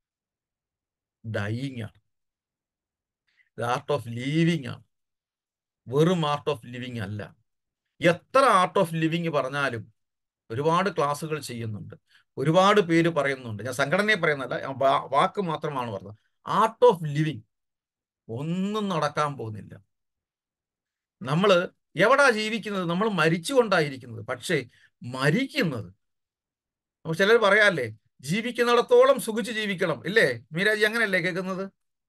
ഡൈയിങ് ആണ്, ആർട്ട് ഓഫ് ലീവിങ് ആണ്, വെറും ആർട്ട് ഓഫ് ലിവിങ് അല്ല. എത്ര ആർട്ട് ഓഫ് ലിവിങ് പറഞ്ഞാലും ഒരുപാട് ക്ലാസ്സുകൾ ചെയ്യുന്നുണ്ട്, ഒരുപാട് പേര് പറയുന്നുണ്ട്. ഞാൻ സംഘടനയെ പറയുന്നതല്ല, വാക്ക് മാത്രമാണ് പറഞ്ഞത്. ആർട്ട് ഓഫ് ലിവിങ് ഒന്നും നടക്കാൻ പോകുന്നില്ല. നമ്മൾ എവിടാ ജീവിക്കുന്നത്? നമ്മൾ മരിച്ചുകൊണ്ടായിരിക്കുന്നത്. പക്ഷേ മരിക്കുന്നത്, ചിലർ പറയാല്ലേ, ജീവിക്കുന്നിടത്തോളം സുഖിച്ച് ജീവിക്കണം, ഇല്ലേ മീരാജി? അങ്ങനെയല്ലേ കേൾക്കുന്നത്?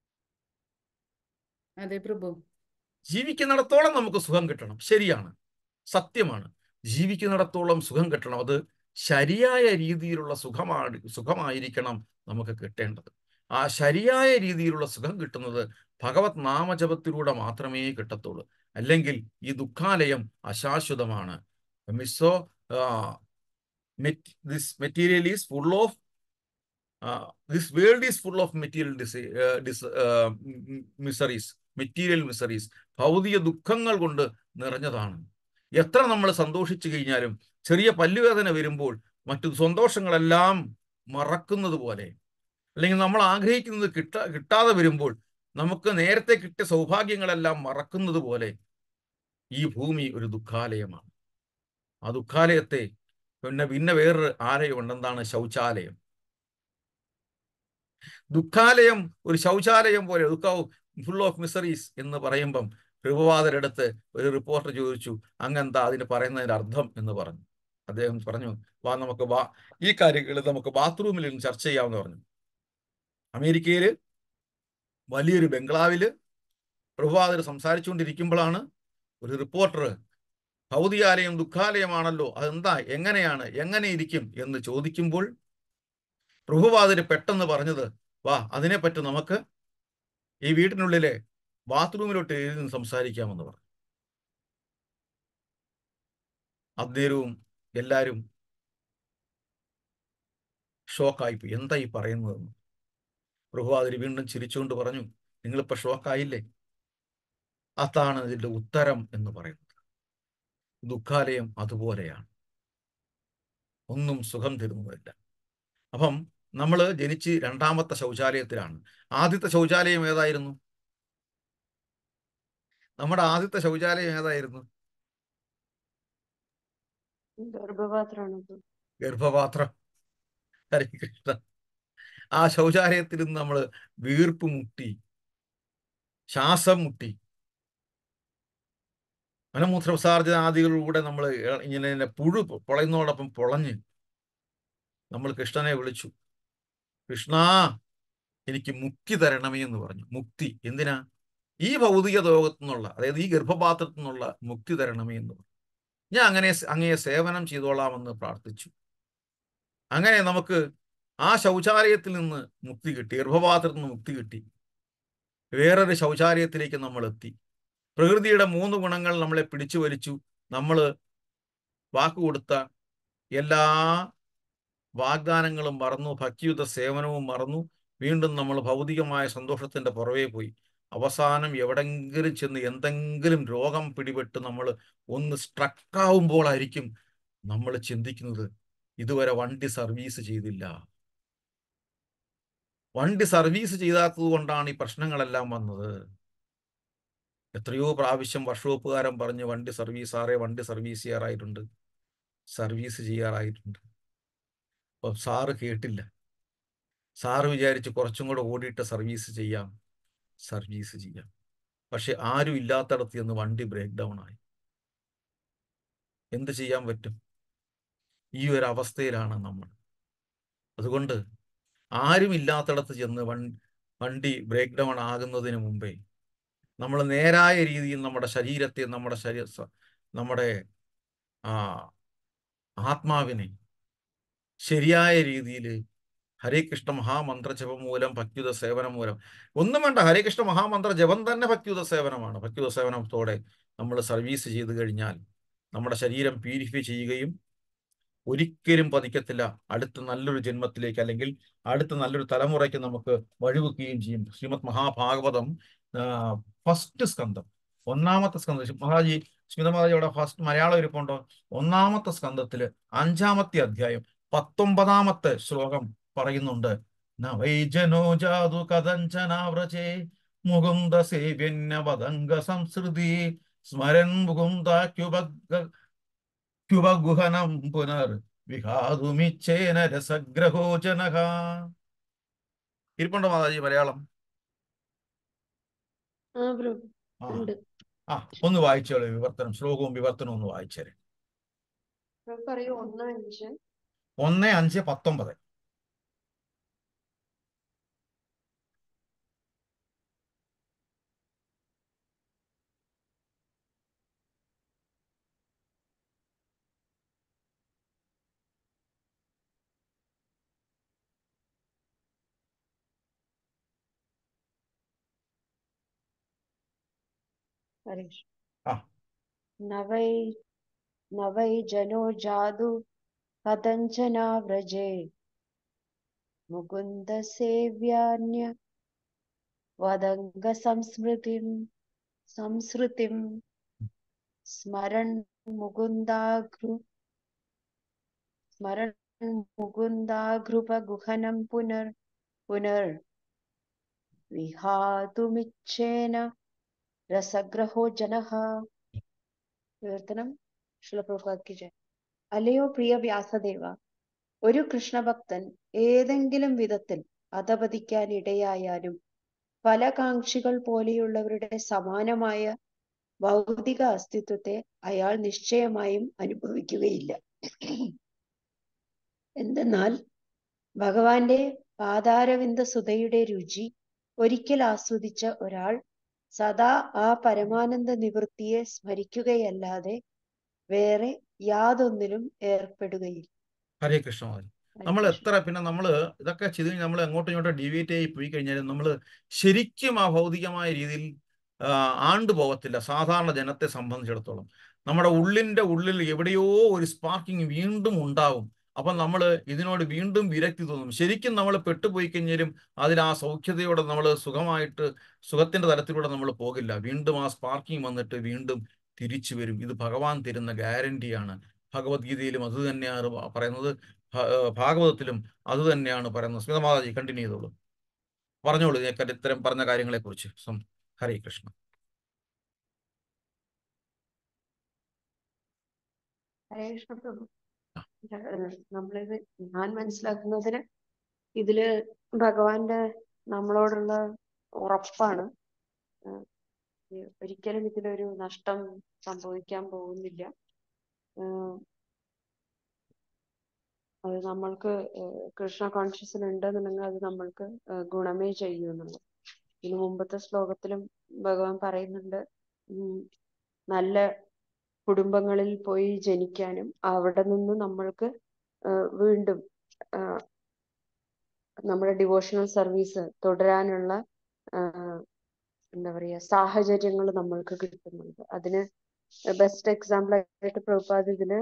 അതെ പ്രഭു. ജീവിക്കുന്നിടത്തോളം നമുക്ക് സുഖം കിട്ടണം. ശരിയാണ്, സത്യമാണ്. ജീവിക്കുന്നിടത്തോളം സുഖം കിട്ടണം. അത് ശരിയായ രീതിയിലുള്ള സുഖമാണ് സുഖമായിരിക്കണം നമുക്ക് കിട്ടേണ്ടത്. ആ ശരിയായ രീതിയിലുള്ള സുഖം കിട്ടുന്നത് ഭഗവത് നാമജപത്തിലൂടെ മാത്രമേ കിട്ടത്തുള്ളൂ. അല്ലെങ്കിൽ ഈ ദുഃഖാലയം അശാശ്വതമാണ്. മിസ്സോ this material is full of this world is full of material miseries material miseries ഭൗതിക ദുഃഖങ്ങൾ കൊണ്ട് നിറഞ്ഞതാണ്. എത്ര നമ്മൾ സന്തോഷിച്ചു കഴിഞ്ഞാലും ചെറിയ പല്ലുവേദന വരുമ്പോൾ മറ്റു സന്തോഷങ്ങളെല്ലാം മറക്കുന്നത് പോലെ, അല്ലെങ്കിൽ നമ്മൾ ആഗ്രഹിക്കുന്നത് കിട്ട കിട്ടാതെ വരുമ്പോൾ നമുക്ക് നേരത്തെ കിട്ടിയ സൗഭാഗ്യങ്ങളെല്ലാം മറക്കുന്നത് പോലെ ഈ ഭൂമി ഒരു ദുഃഖാലയമാണ്. ആ ദുഃഖാലയത്തെ പിന്നെ പിന്നെ വേറൊരു ആലയമുണ്ട്. എന്താണ്? ശൗചാലയം. ദുഃഖാലയം ഒരു ശൗചാലയം പോലെ, ദുഃഖവും ഫുൾ ഓഫ് മിസറീസ് എന്ന് പറയുമ്പം പ്രഭുപാദരടുത്ത് ഒരു റിപ്പോർട്ടർ ചോദിച്ചു, അങ്ങെന്താ അതിന് പറയുന്നതിൻ്റെ അർത്ഥം എന്ന് പറഞ്ഞു. അദ്ദേഹം പറഞ്ഞു, വാ നമുക്ക് വാ ഈ കാര്യങ്ങൾ നമുക്ക് ബാത്റൂമിൽ നിന്ന് ചർച്ച ചെയ്യാമെന്ന് പറഞ്ഞു. അമേരിക്കയിൽ വലിയൊരു ബംഗ്ലാവില് പ്രഭുപാദർ സംസാരിച്ചുകൊണ്ടിരിക്കുമ്പോഴാണ് ഒരു റിപ്പോർട്ടർ, ഭൗതികാലയം ദുഃഖാലയമാണല്ലോ, അതെന്താ, എങ്ങനെയാണ്, എങ്ങനെ ഇരിക്കും എന്ന് ചോദിക്കുമ്പോൾ പ്രഭുപാദര് പെട്ടെന്ന് പറഞ്ഞത്, വാ അതിനെപ്പറ്റി നമുക്ക് ഈ വീട്ടിനുള്ളിലെ ബാത്റൂമിലോട്ട് എഴുതി സംസാരിക്കാമെന്ന് പറഞ്ഞു. അന്നേരവും എല്ലാവരും ഷോക്കായിപ്പോയി, എന്താ ഈ പറയുന്നതെന്ന്. പ്രഭുപാദര് വീണ്ടും ചിരിച്ചുകൊണ്ട് പറഞ്ഞു, നിങ്ങളിപ്പോൾ ഷോക്കായില്ലേ? അതാണ് ഇതിൻ്റെ ഉത്തരം എന്ന് പറയുന്നത്. ദുഃഖാലയം അതുപോലെയാണ്, ഒന്നും സുഖം തരുന്നതല്ല. അപ്പം നമ്മൾ ജനിച്ച് രണ്ടാമത്തെ ശൗചാലയത്തിലാണ്. ആദ്യത്തെ ശൗചാലയം ഏതായിരുന്നു? നമ്മുടെ ആദ്യത്തെ ശൗചാലയം ഏതായിരുന്നു? ഗർഭപാത്രമാണ്. ഗർഭപാത്രം. ഹരേ കൃഷ്ണ. ആ ശൗചാലയത്തിൽ നിന്ന് നമ്മൾ വീർപ്പ് മുട്ടി, ശ്വാസം മുട്ടി, മലമൂത്ര വിസർജനാദികളിലൂടെ നമ്മൾ ഇങ്ങനെ പുഴു പൊളയുന്നതോടൊപ്പം പൊളഞ്ഞ് നമ്മൾ കൃഷ്ണനെ വിളിച്ചു. കൃഷ്ണ, എനിക്ക് മുക്തി തരണമേ എന്ന് പറഞ്ഞു. മുക്തി എന്തിനാ? ഈ ഭൗതിക ലോകത്തു നിന്നുള്ള, അതായത് ഈ ഗർഭപാത്രത്തിൽ നിന്നുള്ള മുക്തി തരണമേ എന്ന് പറഞ്ഞു. ഞാൻ അങ്ങനെ അങ്ങയെ സേവനം ചെയ്തോളാമെന്ന് പ്രാർത്ഥിച്ചു. അങ്ങനെ നമുക്ക് ആ ശൗചാലയത്തിൽ നിന്ന് മുക്തി കിട്ടി, ഗർഭപാത്രത്തിൽ നിന്ന് മുക്തി കിട്ടി. വേറൊരു ശൗചാലയത്തിലേക്ക് നമ്മൾ എത്തി. പ്രകൃതിയുടെ മൂന്ന് ഗുണങ്ങൾ നമ്മളെ പിടിച്ചു വലിച്ചു. നമ്മൾ വാക്കുകൊടുത്ത എല്ലാ വാഗ്ദാനങ്ങളും മറന്നു, ഭക്തിയുത സേവനവും മറന്നു. വീണ്ടും നമ്മൾ ഭൗതികമായ സന്തോഷത്തിന്റെ പുറകെ പോയി. അവസാനം എവിടെങ്കിലും ചെന്ന് എന്തെങ്കിലും രോഗം പിടിപെട്ട് നമ്മൾ ഒന്ന് സ്ട്രക്കാവുമ്പോഴായിരിക്കും നമ്മൾ ചിന്തിക്കുന്നത്, ഇതുവരെ വണ്ടി സർവീസ് ചെയ്തില്ല. വണ്ടി സർവീസ് ചെയ്താത്തത് കൊണ്ടാണ് ഈ പ്രശ്നങ്ങളെല്ലാം വന്നത്. എത്രയോ പ്രാവശ്യം വർക്ക്ഷോപ്പുകാരൻ പറഞ്ഞ് വണ്ടി സർവീസ് ആറേ വണ്ടി സർവീസ് ചെയ്യാറായിട്ടുണ്ട്, സർവീസ് ചെയ്യാറായിട്ടുണ്ട്. അപ്പം സാറ് കേട്ടില്ല. സാറ് വിചാരിച്ച് കുറച്ചും കൂടെ ഓടിയിട്ട് സർവീസ് ചെയ്യാം, സർവീസ് ചെയ്യാം. പക്ഷെ ആരും ഇല്ലാത്തടത്ത് ചെന്ന് വണ്ടി ബ്രേക്ക് ഡൗൺ ആയി. എന്ത് ചെയ്യാൻ പറ്റും? ഈ ഒരു അവസ്ഥയിലാണ് നമ്മൾ. അതുകൊണ്ട് ആരും ഇല്ലാത്തടത്ത് ചെന്ന് വൺ വണ്ടി ബ്രേക്ക് ഡൗൺ ആകുന്നതിന് മുമ്പേ നമ്മൾ നേരായ രീതിയിൽ നമ്മുടെ ശരീരത്തെ, നമ്മുടെ ശരീര നമ്മുടെ ആ ആത്മാവിനെ ശരിയായ രീതിയിൽ ഹരേ കൃഷ്ണ മഹാമന്ത്ര ജപം മൂലം, ഭക്തിയുത സേവനം മൂലം, ഒന്നും വേണ്ട, ഹരേ കൃഷ്ണ മഹാമന്ത്ര ജപം തന്നെ ഭക്തിയുത സേവനമാണ്. ഭക്തിയുത സേവനത്തോടെ നമ്മൾ സർവീസ് ചെയ്ത് കഴിഞ്ഞാൽ നമ്മുടെ ശരീരം പ്യൂരിഫൈ ചെയ്യുകയും ഒരിക്കലും പതിക്കത്തില്ല. അടുത്ത നല്ലൊരു ജന്മത്തിലേക്ക് അല്ലെങ്കിൽ അടുത്ത നല്ലൊരു തലമുറയ്ക്ക് നമുക്ക് വഴിവെക്കുകയും ചെയ്യും. ശ്രീമദ് മഹാഭാഗവതം ഫസ്റ്റ് സ്കന്ധം, ഒന്നാമത്തെ സ്കന്ധം, മഹാജി സ്മിത മഹാജിയുടെ ഫസ്റ്റ് മലയാളം ഇരിപ്പുണ്ടോ? ഒന്നാമത്തെ സ്കന്ധത്തില് അഞ്ചാമത്തെ അധ്യായം പത്തൊമ്പതാമത്തെ ശ്ലോകം പറയുന്നുണ്ട്. നവൈജനോ ജാതു കഥഞ്ചനാവ്രജേ മുകുന്ദ സേവ്യന്യ പതംഗ സംസൃതി സ്മരൻ മുകുന്ദാക്യുപഗുഹനം പുനർ വിഹാതുമിച്ഛേന രസഗ്രഹോചനഃ. ഇരിപ്പുണ്ടോ മാതാജി മലയാളം? ആ പ്രഭു ആ ഉണ്ട്. ആ ഒന്ന് വായിച്ചോളൂ, വിവർത്തനം, ശ്ലോകവും വിവർത്തനവും ഒന്ന് വായിച്ചേരെ. പ്രഭു പറയൂ. ഒന്ന് അഞ്ച് ഒന്ന് അഞ്ച് പത്തൊമ്പത്. ഹരീഷ്. ആ നവൈ നവൈ ജനോ ജാതു കഥഞ്ചനാവ്രജേ മുകുന്ദ സേവ്യാന്യ വദംഗ സംസ്മൃതിം സംസ്കൃതിം സ്മരൺ മുകുന്ദാഘ്രു സ്മരൺ മുകുന്ദാഘ്രുപഗുഹനം പുനർ പുനർ വിഹാതുമിച്ഛേന രസഗ്രഹോ ജനഃ. വിവർത്തനം ശ്രീലപ്രഭുപാദ് ജയ. അല്ലയോ പ്രിയ വ്യാസദേവ, ഒരു കൃഷ്ണഭക്തൻ ഏതെങ്കിലും വിധത്തിൽ അധപതിക്കാൻ ഇടയായാലും ഫലകാംക്ഷികൾ പോലെയുള്ളവരുടെ സമാനമായ ഭൗതിക അസ്തിത്വത്തെ അയാൾ നിശ്ചയമായും അനുഭവിക്കുകയില്ല. എന്തെന്നാൽ ഭഗവാന്റെ പാതാരവിന്ദ സുധയുടെ രുചി ഒരിക്കൽ ആസ്വദിച്ച ഒരാൾ സദാ ആ പരമാനന്ദ നിവൃത്തിയെ സ്മരിക്കുകയല്ലാതെ വേറെ യാതൊന്നിലും ഏർപ്പെടുകയില്ല. ഹരേ കൃഷ്ണ മാതാജി. നമ്മൾ എത്ര പിന്നെ നമ്മൾ ഇതൊക്കെ ചെയ്ത് കഴിഞ്ഞാൽ നമ്മൾ അങ്ങോട്ടും ഇങ്ങോട്ടും ഡീവിയേറ്റ് ആയി പോയി കഴിഞ്ഞാൽ നമ്മൾ ശരിക്കും ആ ഭൗതികമായ രീതിയിൽ ആണ്ടു പോകത്തില്ല. സാധാരണ ജനത്തെ സംബന്ധിച്ചിടത്തോളം നമ്മുടെ ഉള്ളിൻ്റെ ഉള്ളിൽ എവിടെയോ ഒരു സ്പാർക്കിങ് വീണ്ടും ഉണ്ടാവും. അപ്പം നമ്മൾ ഇതിനോട് വീണ്ടും വിരക്തി തോന്നും. ശരിക്കും നമ്മൾ പെട്ടുപോയി കഴിഞ്ഞാലും അതിൽ ആ സൗഖ്യതയോടെ നമ്മൾ സുഖമായിട്ട് സുഖത്തിൻ്റെ തലത്തിലൂടെ നമ്മൾ പോകില്ല. വീണ്ടും ആ സ്പാർക്കിങ് വന്നിട്ട് വീണ്ടും തിരിച്ചു വരും. ഇത് ഭഗവാൻ തരുന്ന ഗ്യാരണ്ടിയാണ്. ഭഗവത്ഗീതയിലും അത് തന്നെയാണ് പ- പറയുന്നത്. ഭ- ഏർ ഭാഗവതത്തിലും അത് തന്നെയാണ് പറയുന്നത്. സ്മിത മാതാജി കണ്ടിന്യൂ ചെയ്തോളൂ, പറഞ്ഞോളൂ ഇതിനെ ഇത്തരം പറഞ്ഞ കാര്യങ്ങളെ കുറിച്ച്. ഹരേ കൃഷ്ണ. ഹരേ കൃഷ്ണ പ്രഭു. ഏഹ് നമ്മളിത് ഞാൻ മനസ്സിലാക്കുന്നതിന് ഇതില് ഭഗവാന്റെ നമ്മളോടുള്ള ഉറപ്പാണ്. ഏഹ് ഈ ഒരിക്കലും ഇതിലൊരു നഷ്ടം സംഭവിക്കാൻ പോകുന്നില്ല. ഏഹ് അത് നമ്മൾക്ക് ഏഹ് കൃഷ്ണ കോൺഷ്യസിന് ഉണ്ടെന്നുണ്ടെങ്കിൽ അത് നമ്മൾക്ക് ഏഹ് ഗുണമേ ചെയ്യൂ എന്നുള്ളത്. ഇതിനു മുമ്പത്തെ ശ്ലോകത്തിലും ഭഗവാൻ പറയുന്നുണ്ട്, ഉം, നല്ല കുടുംബങ്ങളിൽ പോയി ജനിക്കാനും അവിടെ നിന്ന് നമ്മൾക്ക് ഏഹ് വീണ്ടും ഏഹ് നമ്മുടെ ഡിവോഷണൽ സർവീസ് തുടരാനുള്ള ആഹ് എന്താ പറയാ സാഹചര്യങ്ങൾ നമ്മൾക്ക് കിട്ടുന്നുണ്ട്. അതിന് ബെസ്റ്റ് എക്സാമ്പിൾ ആയിട്ട് പ്രഭുപാദ് ഇതില്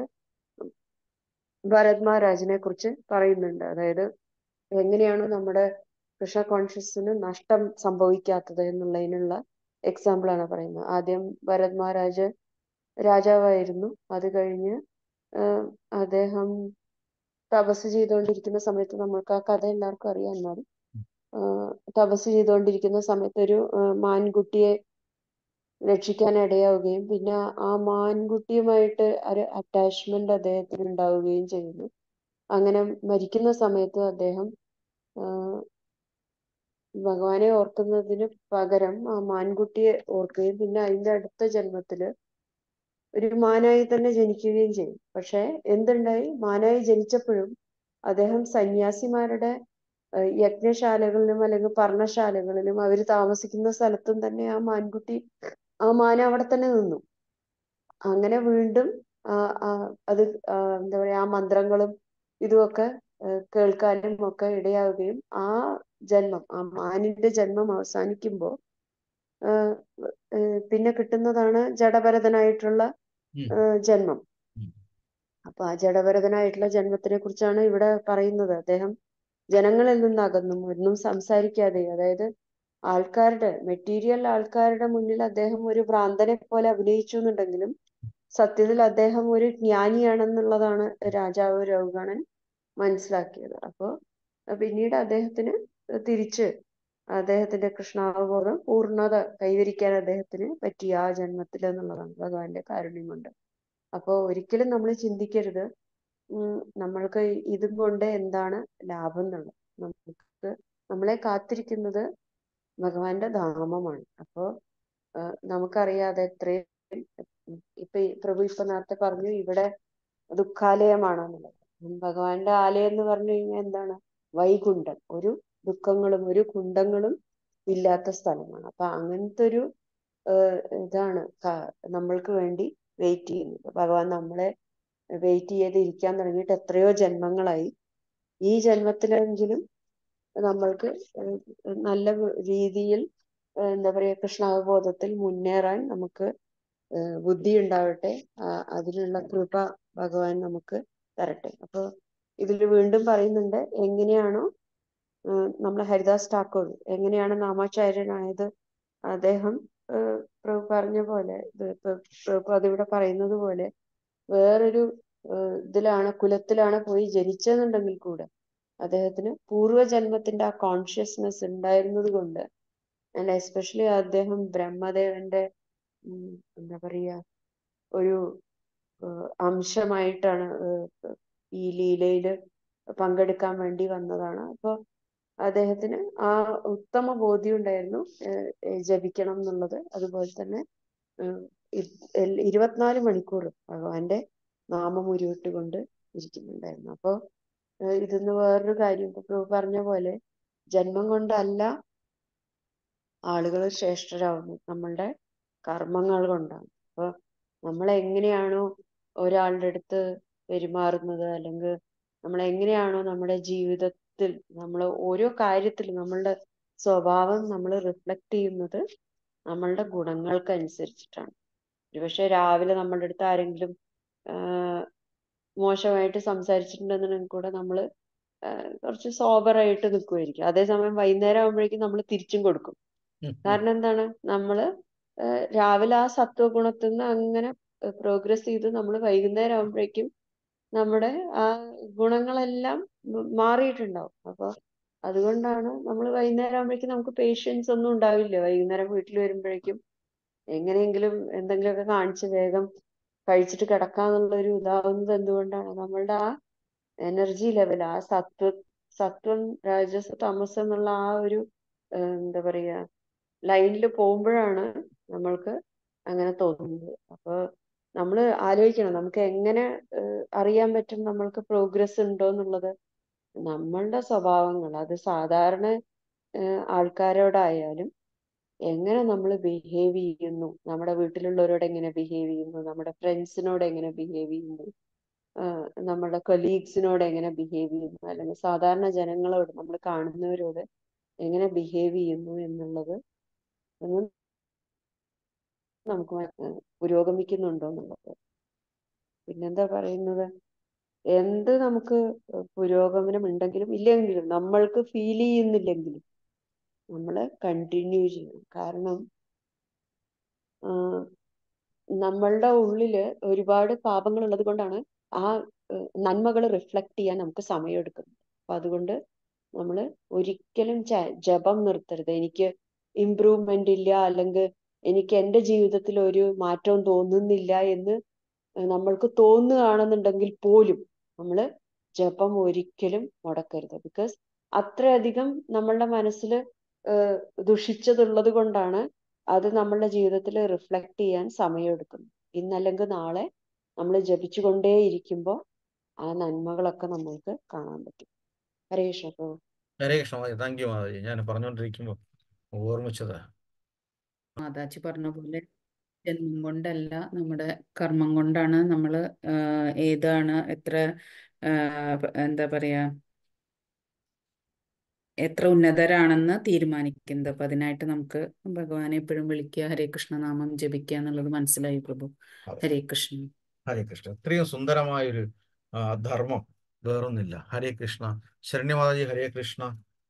ഭരത് മഹാരാജിനെ കുറിച്ച് പറയുന്നുണ്ട്. അതായത് എങ്ങനെയാണ് നമ്മുടെ കൃഷ്ണ കോൺഷ്യസിന് നഷ്ടം സംഭവിക്കാത്തത് എന്നുള്ളതിനുള്ള എക്സാമ്പിൾ ആണ് പറയുന്നത്. ആദ്യം ഭരത് മഹാരാജ് രാജാവായിരുന്നു. അത് കഴിഞ്ഞ് ആഹ് അദ്ദേഹം തപസ് ചെയ്തുകൊണ്ടിരിക്കുന്ന സമയത്ത്, നമ്മൾക്ക് ആ കഥ എല്ലാവർക്കും അറിയാം, എന്നാലും ആഹ് തപസ് ചെയ്തുകൊണ്ടിരിക്കുന്ന സമയത്ത് ഒരു ആഹ് മാൻകുട്ടിയെ രക്ഷിക്കാൻ ഇടയാവുകയും പിന്നെ ആ മാൻകുട്ടിയുമായിട്ട് ഒരു അറ്റാച്ച്മെന്റ് അദ്ദേഹത്തിന് ഉണ്ടാവുകയും ചെയ്യുന്നു. അങ്ങനെ മരിക്കുന്ന സമയത്ത് അദ്ദേഹം ആഹ് ഭഗവാനെ ഓർക്കുന്നതിന് പകരം ആ മാൻകുട്ടിയെ ഓർക്കുകയും പിന്നെ അതിന്റെ അടുത്ത ജന്മത്തില് ഒരു മാനായി തന്നെ ജനിക്കുകയും ചെയ്യും. പക്ഷെ എന്തുണ്ടായി, മാനായി ജനിച്ചപ്പോഴും അദ്ദേഹം സന്യാസിമാരുടെ ഏഹ് യജ്ഞശാലകളിലും അല്ലെങ്കിൽ പർണശാലകളിലും അവർ താമസിക്കുന്ന സ്ഥലത്തും തന്നെ ആ മാൻകുട്ടി ആ മാന അവിടെ തന്നെ നിന്നു. അങ്ങനെ വീണ്ടും ആ ആ അത് ആ എന്താ പറയാ ആ മന്ത്രങ്ങളും ഇതുമൊക്കെ ഏഹ് കേൾക്കാനും ഒക്കെ ഇടയാവുകയും ആ ജന്മം ആ മാനിന്റെ ജന്മം അവസാനിക്കുമ്പോ ഏഹ് ഏഹ് പിന്നെ കിട്ടുന്നതാണ് ജഡഭരതനായിട്ടുള്ള ഉം, ഏഹ് ജന്മം. ഉം, അപ്പൊ ആ ജഡഭരതനായിട്ടുള്ള ജന്മത്തിനെ കുറിച്ചാണ് ഇവിടെ പറയുന്നത്. അദ്ദേഹം ജനങ്ങളിൽ നിന്ന് അകന്നും ഒന്നും സംസാരിക്കാതെ, അതായത് ആൾക്കാരുടെ മെറ്റീരിയൽ ആൾക്കാരുടെ മുന്നിൽ അദ്ദേഹം ഒരു ഭ്രാന്തനെ പോലെ അഭിനയിച്ചു എന്നുണ്ടെങ്കിലും സത്യത്തിൽ അദ്ദേഹം ഒരു ജ്ഞാനിയാണെന്നുള്ളതാണ് രാജാവ് രഘുഗണൻ മനസ്സിലാക്കിയത്. അപ്പോ പിന്നീട് അദ്ദേഹത്തിന് തിരിച്ച് അദ്ദേഹത്തിന്റെ കൃഷ്ണാവബോധം പൂർണ്ണത കൈവരിക്കാൻ അദ്ദേഹത്തിന് പറ്റി ആ ജന്മത്തിൽ എന്നുള്ളതാണ് ഭഗവാന്റെ കാരുണ്യം കൊണ്ട്. അപ്പോ ഒരിക്കലും നമ്മൾ ചിന്തിക്കരുത് ഉം നമ്മൾക്ക് ഇതും കൊണ്ട് എന്താണ് ലാഭം എന്നുള്ളത്. നമുക്ക് നമ്മളെ കാത്തിരിക്കുന്നത് ഭഗവാന്റെ ധാമമാണ്. അപ്പോ ആഹ് നമുക്കറിയാതെ എത്രയും ഇപ്പൊ ഈ പ്രഭു ഇപ്പൊ നേരത്തെ പറഞ്ഞു ഇവിടെ ദുഃഖാലയമാണെന്നുള്ളത്. ഭഗവാന്റെ ആലയം എന്ന് പറഞ്ഞു കഴിഞ്ഞാൽ എന്താണ്, വൈകുണ്ഠം, ഒരു ദുഃഖങ്ങളും ഒരു കുണ്ഠങ്ങളും ഇല്ലാത്ത സ്ഥലമാണ്. അപ്പൊ അങ്ങനത്തെ ഒരു ഏഹ് ഇതാണ് ക- നമ്മൾക്ക് വേണ്ടി വെയിറ്റ് ചെയ്യുന്നത്. ഭഗവാൻ നമ്മളെ വെയിറ്റ് ചെയ്ത് ഇരിക്കാൻ തുടങ്ങിയിട്ട് എത്രയോ ജന്മങ്ങളായി. ഈ ജന്മത്തിലെങ്കിലും നമ്മൾക്ക് ഏഹ് നല്ല രീതിയിൽ ഏഹ് എന്താ പറയാ കൃഷ്ണാവബോധത്തിൽ മുന്നേറാൻ നമുക്ക് ഏഹ് ബുദ്ധി ഉണ്ടാവട്ടെ. ആ- അതിനുള്ള കൃപ ഭഗവാൻ നമുക്ക് തരട്ടെ. അപ്പൊ ഇതിൽ വീണ്ടും പറയുന്നുണ്ട്, എങ്ങനെയാണോ ഏഹ് നമ്മുടെ ഹരിദാസ് ഠാക്കൂർ എങ്ങനെയാണ് നാമാചാര്യനായത്, അദ്ദേഹം ഏഹ് പ്രഭു പറഞ്ഞ പോലെ ഇത് ഇപ്പൊ പ്രഭു അതിവിടെ പറയുന്നത് പോലെ വേറൊരു ഏഹ് ഇതിലാണ് കുലത്തിലാണ് പോയി ജനിച്ചതെന്നുണ്ടെങ്കിൽ കൂടെ അദ്ദേഹത്തിന് പൂർവ്വജന്മത്തിന്റെ ആ കോൺഷ്യസ്നെസ് ഉണ്ടായിരുന്നത് കൊണ്ട്, ആൻഡ് എസ്പെഷ്യലി അദ്ദേഹം ബ്രഹ്മദേവന്റെ ഉം, എന്താ പറയാ ഒരു ഏഹ് അംശമായിട്ടാണ് ഏഹ് ഈ ലീലയില് പങ്കെടുക്കാൻ വേണ്ടി വന്നതാണ്. അപ്പൊ അദ്ദേഹത്തിന് ആ ഉത്തമ ബോധ്യം ഉണ്ടായിരുന്നു ഏഹ് ഏഹ് ജപിക്കണം എന്നുള്ളത്. അതുപോലെ തന്നെ ഏഹ് ഇ- എൽ- ഇരുപത്തിനാല് മണിക്കൂർ ഭഗവാന്റെ നാമം ഉരുവിട്ടുകൊണ്ട് ഇരിക്കുന്നുണ്ടായിരുന്നു. അപ്പൊ ഏഹ് ഇതിന്ന് വേറൊരു കാര്യം ഇപ്പൊ പ്രഭു പറഞ്ഞ പോലെ ജന്മം കൊണ്ടല്ല ആളുകൾ ശ്രേഷ്ഠരാകുന്നത്, നമ്മളുടെ കർമ്മങ്ങൾ കൊണ്ടാണ്. അപ്പൊ നമ്മൾ എങ്ങനെയാണോ ഒരാളുടെ അടുത്ത് പെരുമാറുന്നത്, അല്ലെങ്കിൽ നമ്മൾ എങ്ങനെയാണോ നമ്മുടെ ജീവിതത്തിൽ നമ്മൾ ഓരോ കാര്യത്തിലും നമ്മളുടെ സ്വഭാവം നമ്മൾ റിഫ്ലക്ട് ചെയ്യുന്നത് നമ്മളുടെ ഗുണങ്ങൾക്കനുസരിച്ചിട്ടാണ്. ഒരുപക്ഷെ രാവിലെ നമ്മളുടെ അടുത്ത് ആരെങ്കിലും ആഹ് മോശമായിട്ട് സംസാരിച്ചിട്ടുണ്ടെന്നുണ്ടെങ്കിൽ കൂടെ നമ്മൾ കുറച്ച് സോബറായിട്ട് നിൽക്കുമായിരിക്കും. അതേസമയം വൈകുന്നേരം ആകുമ്പോഴേക്കും നമ്മൾ തിരിച്ചും കൊടുക്കും. ഉം, ഉം, കാരണം എന്താണ്, നമ്മള് ഏഹ് രാവിലെ ആ സത്വഗുണത്തിൽ നിന്ന് അങ്ങനെ പ്രോഗ്രസ് ചെയ്ത് നമ്മൾ വൈകുന്നേരം ആകുമ്പോഴേക്കും നമ്മുടെ ആ ഗുണങ്ങളെല്ലാം മ- മാറിയിട്ടുണ്ടാവും. അപ്പൊ അതുകൊണ്ടാണ് നമ്മൾ വൈകുന്നേരം ആകുമ്പോഴേക്കും നമുക്ക് പേഷ്യൻസ് ഒന്നും ഉണ്ടാവില്ല. വൈകുന്നേരം വീട്ടിൽ വരുമ്പോഴേക്കും എങ്ങനെയെങ്കിലും എന്തെങ്കിലുമൊക്കെ കാണിച്ച് വേഗം കഴിച്ചിട്ട് കിടക്കാന്നുള്ള ഒരു ഇതാവുന്നത് എന്തുകൊണ്ടാണ്? നമ്മളുടെ ആ എനർജി ലെവൽ, ആ സത്വ സത്വം രാജസ് തമസ് എന്നുള്ള ആ ഒരു ഏഹ്, എന്താ പറയാ ലൈനിൽ പോകുമ്പോഴാണ് നമ്മൾക്ക് അങ്ങനെ തോന്നുന്നത്. അപ്പൊ നമ്മൾ ആലോചിക്കണം നമുക്ക് എങ്ങനെ ഏഹ്, അറിയാൻ പറ്റും നമ്മൾക്ക് പ്രോഗ്രസ് ഉണ്ടോ എന്നുള്ളത്. നമ്മളുടെ സ്വഭാവങ്ങൾ അത് സാധാരണ ഏഹ്, ആൾക്കാരോടായാലും എങ്ങനെ നമ്മൾ ബിഹേവ് ചെയ്യുന്നു, നമ്മുടെ വീട്ടിലുള്ളവരോട് എങ്ങനെ ബിഹേവ് ചെയ്യുന്നു, നമ്മുടെ ഫ്രണ്ട്സിനോട് എങ്ങനെ ബിഹേവ് ചെയ്യുന്നു, ആഹ് നമ്മുടെ കൊലീഗ്സിനോട് എങ്ങനെ ബിഹേവ് ചെയ്യുന്നു, അല്ലെങ്കിൽ സാധാരണ ജനങ്ങളോട് നമ്മൾ കാണുന്നവരോട് എങ്ങനെ ബിഹേവ് ചെയ്യുന്നു എന്നുള്ളത് ഒന്ന് നമുക്ക് മന- പുരോഗമിക്കുന്നുണ്ടോ എന്നുള്ളത്. പിന്നെന്താ പറയുന്നത്, എന്ത് നമുക്ക് പുരോഗമനം ഉണ്ടെങ്കിലും ഇല്ലെങ്കിലും നമ്മൾക്ക് ഫീൽ ചെയ്യുന്നില്ലെങ്കിലും നമ്മൾ കണ്ടിന്യൂ ചെയ്യണം. കാരണം ആഹ് നമ്മളുടെ ഉള്ളില് ഒരുപാട് പാപങ്ങൾ ഉള്ളത് കൊണ്ടാണ് ആ നന്മകൾ റിഫ്ലക്ട് ചെയ്യാൻ നമുക്ക് സമയം എടുക്കുന്നത്. അപ്പൊ അതുകൊണ്ട് നമ്മൾ ഒരിക്കലും ച- ജപം നിർത്തരുത്. എനിക്ക് ഇമ്പ്രൂവ്മെന്റ് ഇല്ല, അല്ലെങ്കിൽ എനിക്ക് എൻ്റെ ജീവിതത്തിൽ ഒരു മാറ്റവും തോന്നുന്നില്ല എന്ന് നമ്മൾക്ക് തോന്നുകയാണെന്നുണ്ടെങ്കിൽ പോലും നമ്മൾ ജപം ഒരിക്കലും മുടക്കരുത്. ബിക്കോസ് അത്രയധികം നമ്മളുടെ മനസ്സിൽ ദുഷിച്ചതുള്ളത് കൊണ്ടാണ് അത് നമ്മളുടെ ജീവിതത്തിൽ റിഫ്ലക്ട് ചെയ്യാൻ സമയമെടുക്കുന്നു. ഇന്നല്ലെങ്കിൽ നാളെ നമ്മൾ ജപിച്ചുകൊണ്ടേ ഇരിക്കുമ്പോൾ ആ നന്മകളൊക്കെ നമ്മൾക്ക് കാണാൻ പറ്റും. ഹരേ കൃഷ്ണ പ്രഭു. ഹരേ കൃഷ്ണ മാതാജി. താങ്ക് യു മാതാജി. ഞാൻ പറഞ്ഞുകൊണ്ടിരിക്കുമ്പോൾ ഓർമ്മിച്ചതാ. മാതാജി പറഞ്ഞ പോലെ ജന്മം കൊണ്ടല്ല, നമ്മുടെ കർമ്മം കൊണ്ടാണ് നമ്മൾ ഏതാണ് എത്ര ആഹ്, പ- എന്താ പറയാ എത്ര ഉന്നതരാണെന്ന് തീരുമാനിക്കുന്നത്. അപ്പൊ അതിനായിട്ട് നമുക്ക് ഭഗവാനെ എപ്പോഴും വിളിക്കുക, ഹരേ കൃഷ്ണ നാമം ജപിക്കുക എന്നുള്ളത് മനസ്സിലായി പ്രഭു. അതെ, ഹരേ കൃഷ്ണ. ഹരേ കൃഷ്ണ. ഇത്രയും സുന്ദരമായൊരു ആ, ധർമ്മം വേറൊന്നില്ല. ഹരേ കൃഷ്ണ. ശരണ്യ മാതാജി, ഹരേ കൃഷ്ണ.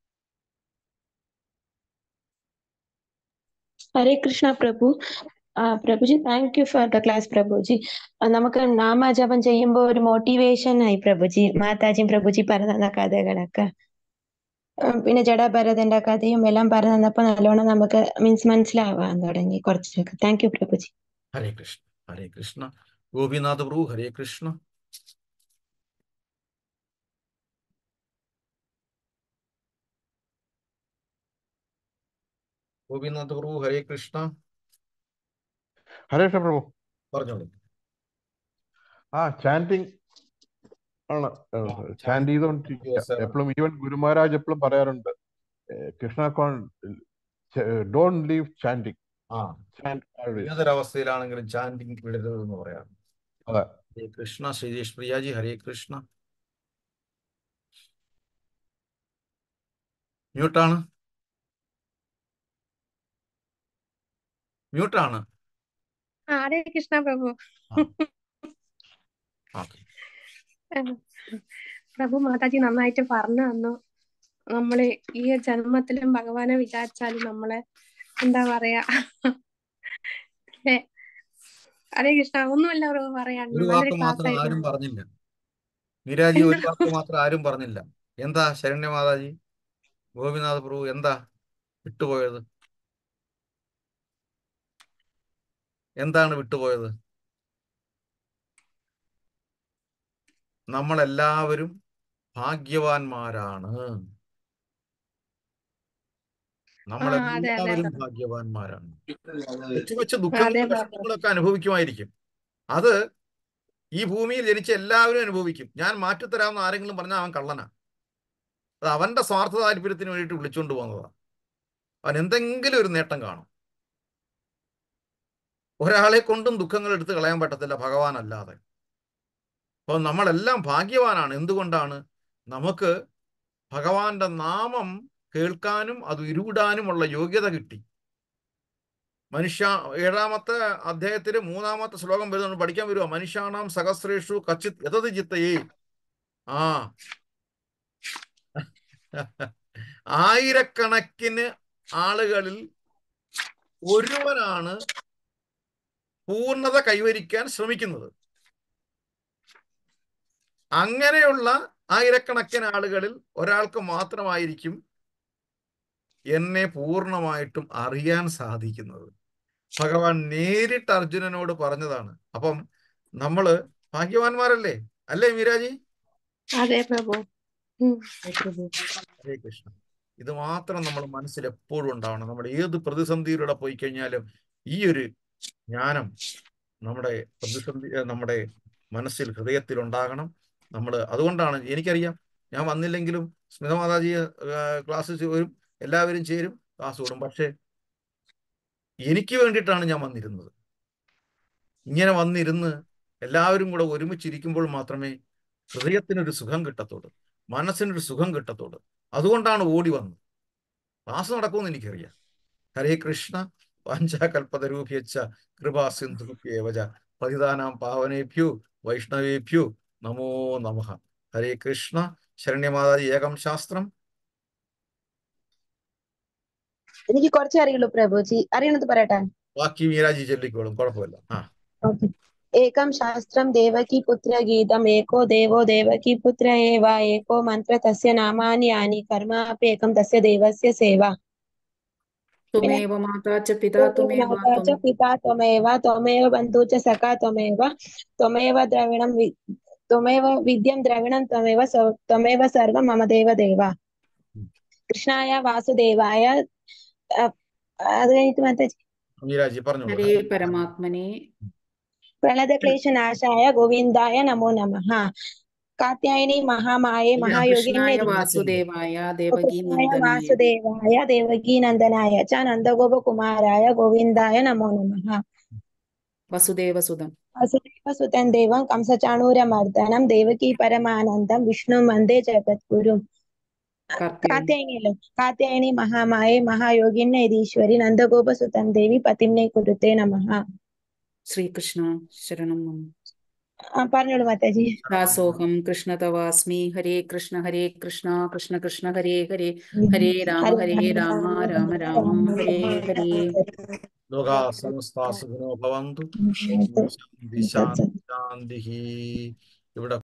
ഹരേ കൃഷ്ണ പ്രഭു. ആ പ്രഭുജി, thank you for the class പ്രഭുജി. ആ, നമുക്ക് നാമജപം ചെയ്യുമ്പോൾ ഒരു മോട്ടിവേഷൻ ആയി പ്രഭുജി. മാതാജിയും പ്രഭുജി പറഞ്ഞു തന്ന കഥകളൊക്കെ, ആ, പിന്നെ ജഡഭരതന്റെ കഥയും എല്ലാം പറഞ്ഞു തന്നപ്പോ നല്ലോണം നമുക്ക് മീൻസ് മനസ്സിലാവാൻ തുടങ്ങി കുറച്ചൊക്കെ. താങ്ക് യു പ്രഭുജി. ഹരേ കൃഷ്ണ. ഹരേ കൃഷ്ണ. ഗോപിനാഥ് പ്രഭു, ഹരേ കൃഷ്ണ. ഗോപിനാഥ് പ്രഭു, ഹരേ കൃഷ്ണ. ഹരേ കൃഷ്ണ പ്രഭു. പറഞ്ഞോളൂ. ആ ചാൻറ്റിങ് ആണ്, ആ, ചാൻറ്റ് ചാൻഡ് ചെയ്തുകൊണ്ടിരിക്കുക yourself. എപ്പോഴും. ഈവൻ ഗുരുമഹാരാജ് എപ്പോഴും പറയാറുണ്ട്, ഏഹ്, കൃഷ്ണ കോൺ ഡോണ്ട് ലീവ് ചാൻറ്റിങ്, ആ, ചാൻറ്റ് ഓൾവേസ്. ഏതൊരവസ്ഥയിലാണെങ്കിലും ചാൻഡിങ് വിടരുത് എന്ന് പറയാം. അതെ. ഹരേ കൃഷ്ണ. ശ്രീജേഷ് പ്രിയാജി, ഹരേ കൃഷ്ണ. മ്യൂട്ടാണ്, മ്യൂട്ടാണ്. ഹരേ കൃഷ്ണ പ്രഭു. ആ, ഓക്കെ. പ്രഭു, മാതാജി നന്നായിട്ട് പറഞ്ഞു തന്നു. നമ്മള് ഈ ജന്മത്തിലും ഭഗവാനെ വിചാരിച്ചാലും നമ്മളെ എന്താ പറയാ, ഏ, ഹരേ കൃഷ്ണ. ഒന്നുമില്ല പ്രഭു പറയാൻ, ഒരു നല്ലൊരു വാക്ക് ക്ലാസ് മാത്രം ആരും ആയിരുന്നു. പറഞ്ഞില്ല. മീരാജി, ഒരു എന്താ വാക്ക് മാത്രം ആരും പറഞ്ഞില്ല. എന്താ ശരണ്യ മാതാജി, ഗോപിനാഥ് പ്രഭു, എന്താ വിട്ടുപോയത്? എന്താണ് വിട്ടുപോയത്? നമ്മളെല്ലാവരും ഭാഗ്യവാന്മാരാണ്. ആ അതെ അതെ നമ്മളെല്ലാവരും പ്രഭു. ഭാഗ്യവാന്മാരാണ്. കൊച്ചു കൊച്ചു അതെ ദുഃഖങ്ങളും പ്രഭു. വിഷമങ്ങളൊക്കെ അനുഭവിക്കുമായിരിക്കും. അത് ഈ ഭൂമിയിൽ ജനിച്ച എല്ലാവരും അനുഭവിക്കും. ഞാൻ മാറ്റിത്തരാമെന്ന് ആരെങ്കിലും പറഞ്ഞാൽ അവൻ കള്ളനാ. അത് അവന്റെ സ്വാർത്ഥ താല്പര്യത്തിന് വേണ്ടിയിട്ട് വിളിച്ചുകൊണ്ട് പോകുന്നതാണ്. അവൻ എന്തെങ്കിലും ഒരു നേട്ടം കാണും. ഒരാളെ കൊണ്ടും ദുഃഖങ്ങൾ എടുത്ത് കളയാൻ പറ്റത്തില്ല, ഭഗവാൻ അല്ലാതെ. അപ്പോൾ നമ്മളെല്ലാം ഭാഗ്യവാനാണ്. എന്തുകൊണ്ടാണ്? നമുക്ക് ഭഗവാന്റെ നാമം കേൾക്കാനും അത് ഉരുവിടാനുമുള്ള യോഗ്യത കിട്ടി. മനുഷ്യ ഏഴാമത്തെ അധ്യായത്തില് മൂന്നാമത്തെ ശ്ലോകം വരുന്നത് പഠിക്കാൻ വരുമോ? മനുഷ്യാണാം സഹസ്രേഷു കച്ചിത് യതത് ചിത്തയേ. ആ ആയിരക്കണക്കിന് ആളുകളിൽ ഒരുവനാണ് പൂർണ്ണത കൈവരിക്കാൻ ശ്രമിക്കുന്നത്. അങ്ങനെയുള്ള ആയിരക്കണക്കിന് ആളുകളിൽ ഒരാൾക്ക് മാത്രമായിരിക്കും എന്നെ പൂർണ്ണമായിട്ടും അറിയാൻ സാധിക്കുന്നത്. ഭഗവാൻ നേരിട്ട് അർജുനനോട് പറഞ്ഞതാണ്. അപ്പം നമ്മള് ഭാഗ്യവാന്മാരല്ലേ, അല്ലേ മീരാജി? അതെ പ്രഭു. ഉം. ഹരേ കൃഷ്ണ. ഇത് മാത്രം നമ്മൾ മനസ്സിൽ എപ്പോഴും ഉണ്ടാവണം. നമ്മുടെ ഏത് പ്രതിസന്ധിയിലൂടെ പോയി കഴിഞ്ഞാലും ഈ ഒരു ജ്ഞാനം നമ്മുടെ പ്രതിസന്ധി നമ്മുടെ മനസ്സിൽ ഹൃദയത്തിൽ ഉണ്ടാകണം. നമ്മൾ അതുകൊണ്ടാണ് എനിക്കറിയാം, ഞാൻ വന്നില്ലെങ്കിലും സ്മിത മാതാജി ക്ലാസ് വരും, എല്ലാവരും ചേരും, ക്ലാസ് വിടും. പക്ഷേ എനിക്ക് വേണ്ടിയിട്ടാണ് ഞാൻ വന്നിരുന്നത്. ഇങ്ങനെ വന്നിരുന്ന് എല്ലാവരും കൂടെ ഒരുമിച്ചിരിക്കുമ്പോൾ മാത്രമേ ഹൃദയത്തിനൊരു സുഖം കിട്ടത്തുള്ളൂ, മനസ്സിനൊരു സുഖം കിട്ടത്തുള്ളൂ. അതുകൊണ്ടാണ് ഓടി വന്നത്. ക്ലാസ് നടക്കുമെന്ന് എനിക്കറിയാം. ഹരേ കൃഷ്ണ. വാഞ്ചാകൽപതരൂപ്യച്ച കൃപാ സിന്ധുഭ്യേവച പതിതാനാം പാവനേഭ്യോ വൈഷ്ണവേഭ്യോ നമോ നമഃ. ഹരേ കൃഷ്ണ. ശരണ്യമാതാജി ഏകം ശാസ്ത്രം. എനിക്ക് കുറച്ചേ അറിയുള്ളൂ പ്രഭുജി, അറിയണത് പറയട്ടെ? ബാക്കി മീരാജി ചൊല്ലിക്കോളും, കുഴപ്പമില്ല. ആ ഓക്കെ. ഏകം ശാസ്ത്രം ദേവകീ പുത്ര ഗീതം ഏകോ ദേവോ ദേവകീ പുത്ര ഏവ ഏകോ മന്ത്ര തസ്യ നാമാനി യാനി കർമാപ്യേകം തസ്യ ദേവസ്യ സേവ. പിന്നെ ത്വമേവ മാതാ ച പിതാ ത്വമേവ മാതാ ച ത്വം പിതാ ത്വമേവ ത്വമേവ ബന്ധു ച സഖാ ത്വമേവ ത്വമേവ ദ്രവിണം വി- ത്വമേവ വിദ്യം ദ്രവിണം ത്വമേവ സ- ത്വമേവ സർവം മമ ദേവ ദേവ. കൃഷ്ണായ വാസുദേവായ. അഹ് അത് കഴിഞ്ഞിട്ട് മറ്റേ മീരാജി പറഞ്ഞോളൂ. ഹരേ പരമാത്മനെ പ്രണതക്ലേശനാശായ ഗോവിന്ദായ നമോ നമഃ. കാത്യായനി മഹാമായേ മഹായോഗിന്യേ കൃഷ്ണായ വാസുദേവായ ദേവകീ കൃഷ്ണായ നന്ദനായ വാസുദേവായ ദേവകീ നന്ദനായ ച നന്ദഗോപകുമാരായ ഗോവിന്ദായ നമോ നമഃ. വസുദേവസുതം വസുദേവസുതം ദേവം കംസചാണൂരമർദ്ദനം ദേവകീ പരമാനന്ദം വിഷ്ണു വന്ദേ ജഗദ്ഗുരും. കാർത്തികേയൻ. കാത്യായനിയല്ലോ. കാത്യായനി മഹാമായേ മഹായോഗിന്യൈരീശ്വരി നന്ദഗോപസുതം ദേവി പതിമ്നേ കുരുത്തേ നമഃ. ശ്രീകൃഷ്ണ ശരണം മമ. ആ, പറഞ്ഞോളൂ മാതാജി. ദാസോഹം കൃഷ്ണതവാസ്മി. ഹരേ കൃഷ്ണ ഹരേ കൃഷ്ണ കൃഷ്ണ കൃഷ്ണ ഹരേ ഹരേ ഹരേ രാമ ഹരേ രാമ രാമ രാമ ഹരേ ഹരേ. ലോകാ സമസ്താ സുഖിനോ ഭവന്തു. ഓം ശാന്തി ശാന്തി ശാന്തി. ഇവിടെ